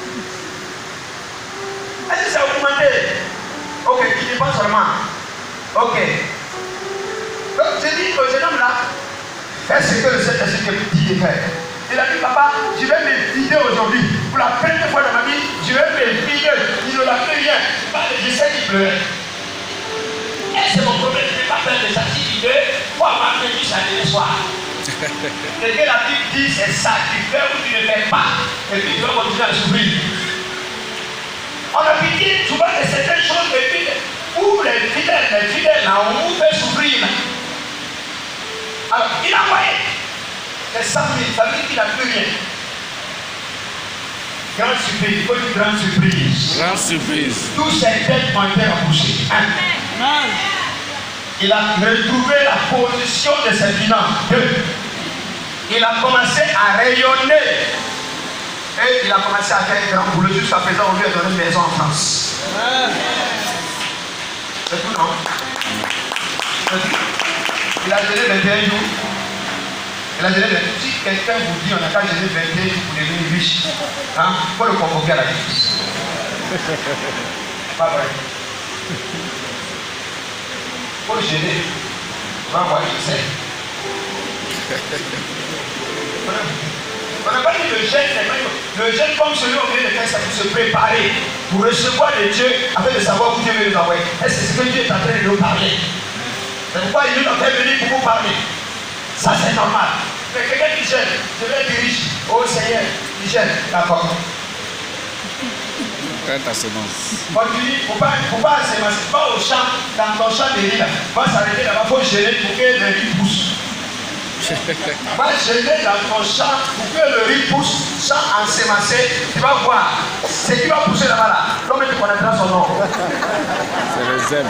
Est-ce que ça a augmenté? Ok, tu dis pas seulement. Ok. Donc j'ai dit au jeune homme là, fais ce que le Saint-Esprit te dit de faire. Il a dit, papa, je vais me vider aujourd'hui. Pour la première fois dans ma vie, je vais me vider. Il ne l'a fait rien. Je sais qu'il pleurait. Et c'est mon problème. Je ne vais pas faire des activités pour avoir fait du samedi soir. Et que la Bible dit, c'est ça. Tu fais ou tu ne fais pas. Et puis tu vas continuer à souffrir. On a pitié souvent de certaines choses de vie où les fidèles, les fidèles, là, on vous fait souffrir. Alors, il a envoyé. C'est cent mille, ça veut dire qu'il n'a plus rien. Grande surprise, il faut une grande surprise. Grande surprise. Tous ses têtes ont été embouchées. Amen. Il a retrouvé la position de ses finances. Il a commencé à rayonner. Et il a commencé à faire un grand boulot. Jusqu'à présent, on lui a donné une maison en France. C'est tout, non? Il a donné vingt et un jours. Il a donné vingt et un jours. Si quelqu'un vous dit on n'a pas donné vingt et un jours pour devenir riche, il hein, faut le convoquer à la justice. Pas vrai. Il faut le gêner. On va voir, je sais. On n'a pas dit le jeûne, le jeûne comme celui au milieu de faire, ça pour se préparer, pour recevoir de Dieu, afin de savoir où Dieu veut nous envoyer. Est-ce que c'est ce que Dieu est en train de nous parler? C'est pourquoi il nous a fait venir pour vous parler. Ça c'est normal. Mais quelqu'un qui gêne, je vais être riche. Oh Seigneur, il gêne, d'accord. Prends ta semence. Quand tu dis, il ne faut pas, faut pas s'émasser, pas au champ, dans ton champ de riz là. Va s'arrêter là-bas, il faut gêner pour que le riz pousse. Va gêner dans ton champ pour que le riz pousse sans ensemencer. Tu vas voir. Ce qui va pousser là-bas là, l'homme te connaîtra son nom. C'est le zèbre.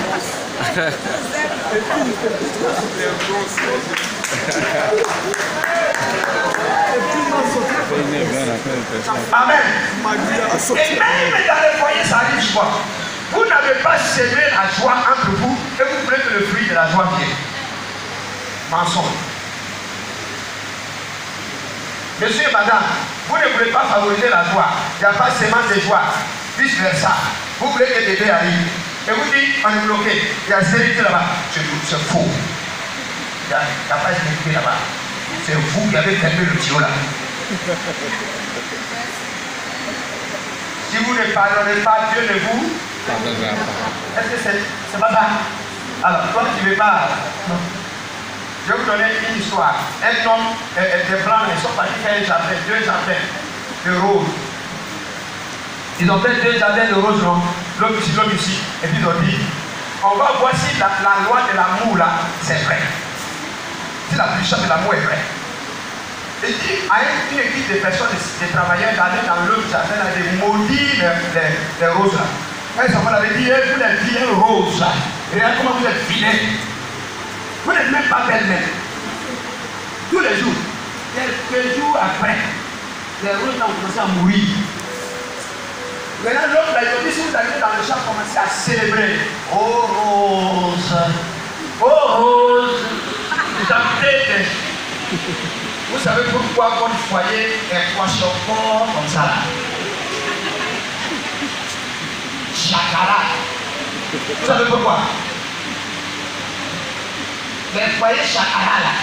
Amen. Et même dans les foyers, ça arrive souvent. Vous n'avez pas semé la joie entre vous et vous voulez que le fruit de la joie vienne. Mensonge. Monsieur et madame, vous ne voulez pas favoriser la joie. Il n'y a pas de semence de joie. Vice versa. Vous voulez que bébé arrive. Et vous dites, on est bloqué. Il y a stérilité là-bas. C'est faux. Il n'y a, a pas de stérilité là-bas. C'est vous qui avez fermé le tuyau là. Si vous ne pardonnez pas, Dieu ne vous pardonnera pas. Est-ce que c'est pas ça? Alors, toi tu ne veux pas. Non. Je vais vous donner une histoire. Un homme, euh, des blancs, ils sont partis faire un jardin, deux jardins de roses. Ils ont fait deux jardins de roses, non? L'homme ici, l'homme ici. Et puis ils ont dit, on va voir si la, la loi de l'amour là, c'est vrai. Si la puissance de l'amour est vraie. Il dit à une équipe de personnes, de travailleurs, d'aller dans l'autre jardin, de maudire les, les, les roses là. Un enfant avait dit, hey, vous êtes vilains roses là. Et regarde comment vous êtes vilains. Vous n'êtes même pas belle-mère. Tous les jours, quelques jours après, les roses ont commencé à mourir. Maintenant, l'autre, il a dit, si vous arrivez dans le champ, commencez à célébrer. Oh rose, oh rose, vous avez. Vous savez pourquoi votre foyer est poisson fort comme ça là? Chakara. Vous savez pourquoi? Les foyers Chakara là.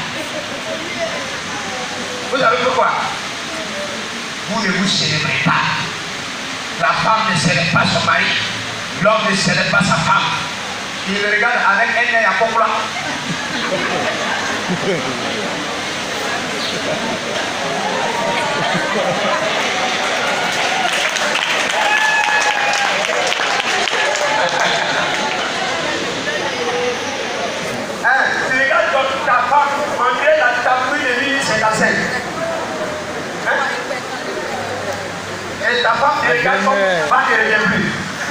Vous savez pourquoi? Vous ne vous célébrez pas. La femme ne célèbre pas son mari. L'homme ne célèbre pas sa femme. Il le regarde avec un œil à pourquoi. Hein, tu regardes comme ta femme, on dirait la tapouille de mille huit cent cinquante-cinq. Hein? Et ta femme te regarde comme va ne revient plus.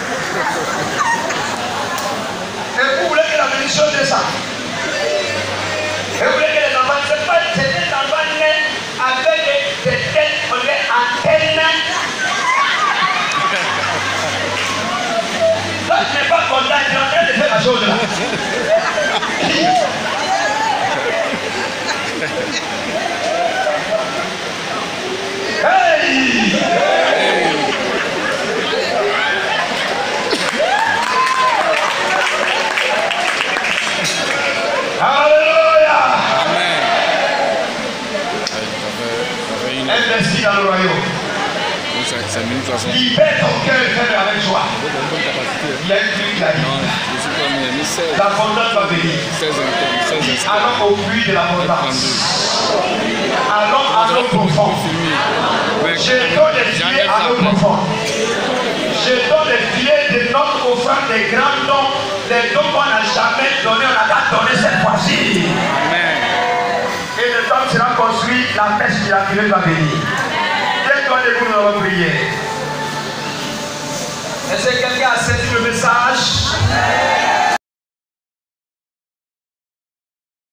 Et vous voulez que la bénédiction de ça? Et vous voulez que les enfants, c'est pas c'est des enfants nés avec des, des têtes, on dirait antennes. Là, tu n'es pas content, tu es en train de faire la chose là. Hey! Alléluia! Amen. Investis dans le royaume. Libère ton cœur et fais-le avec joie. Il y a une truc qui arrive. L'abondance va venir. Allons au puits de l'abondance. Allons à l'eau profonde. Jetons les pieds à l'eau profonde. Jetons les pieds de notre offrande des grands dons, les dons qu'on n'a jamais donnés, on a qu'à donner cette fois-ci. Et le temps sera construit, la messe miraculeuse va venir. Dès qu'on est vous, nous allons prier. Est-ce que quelqu'un a saisi le message?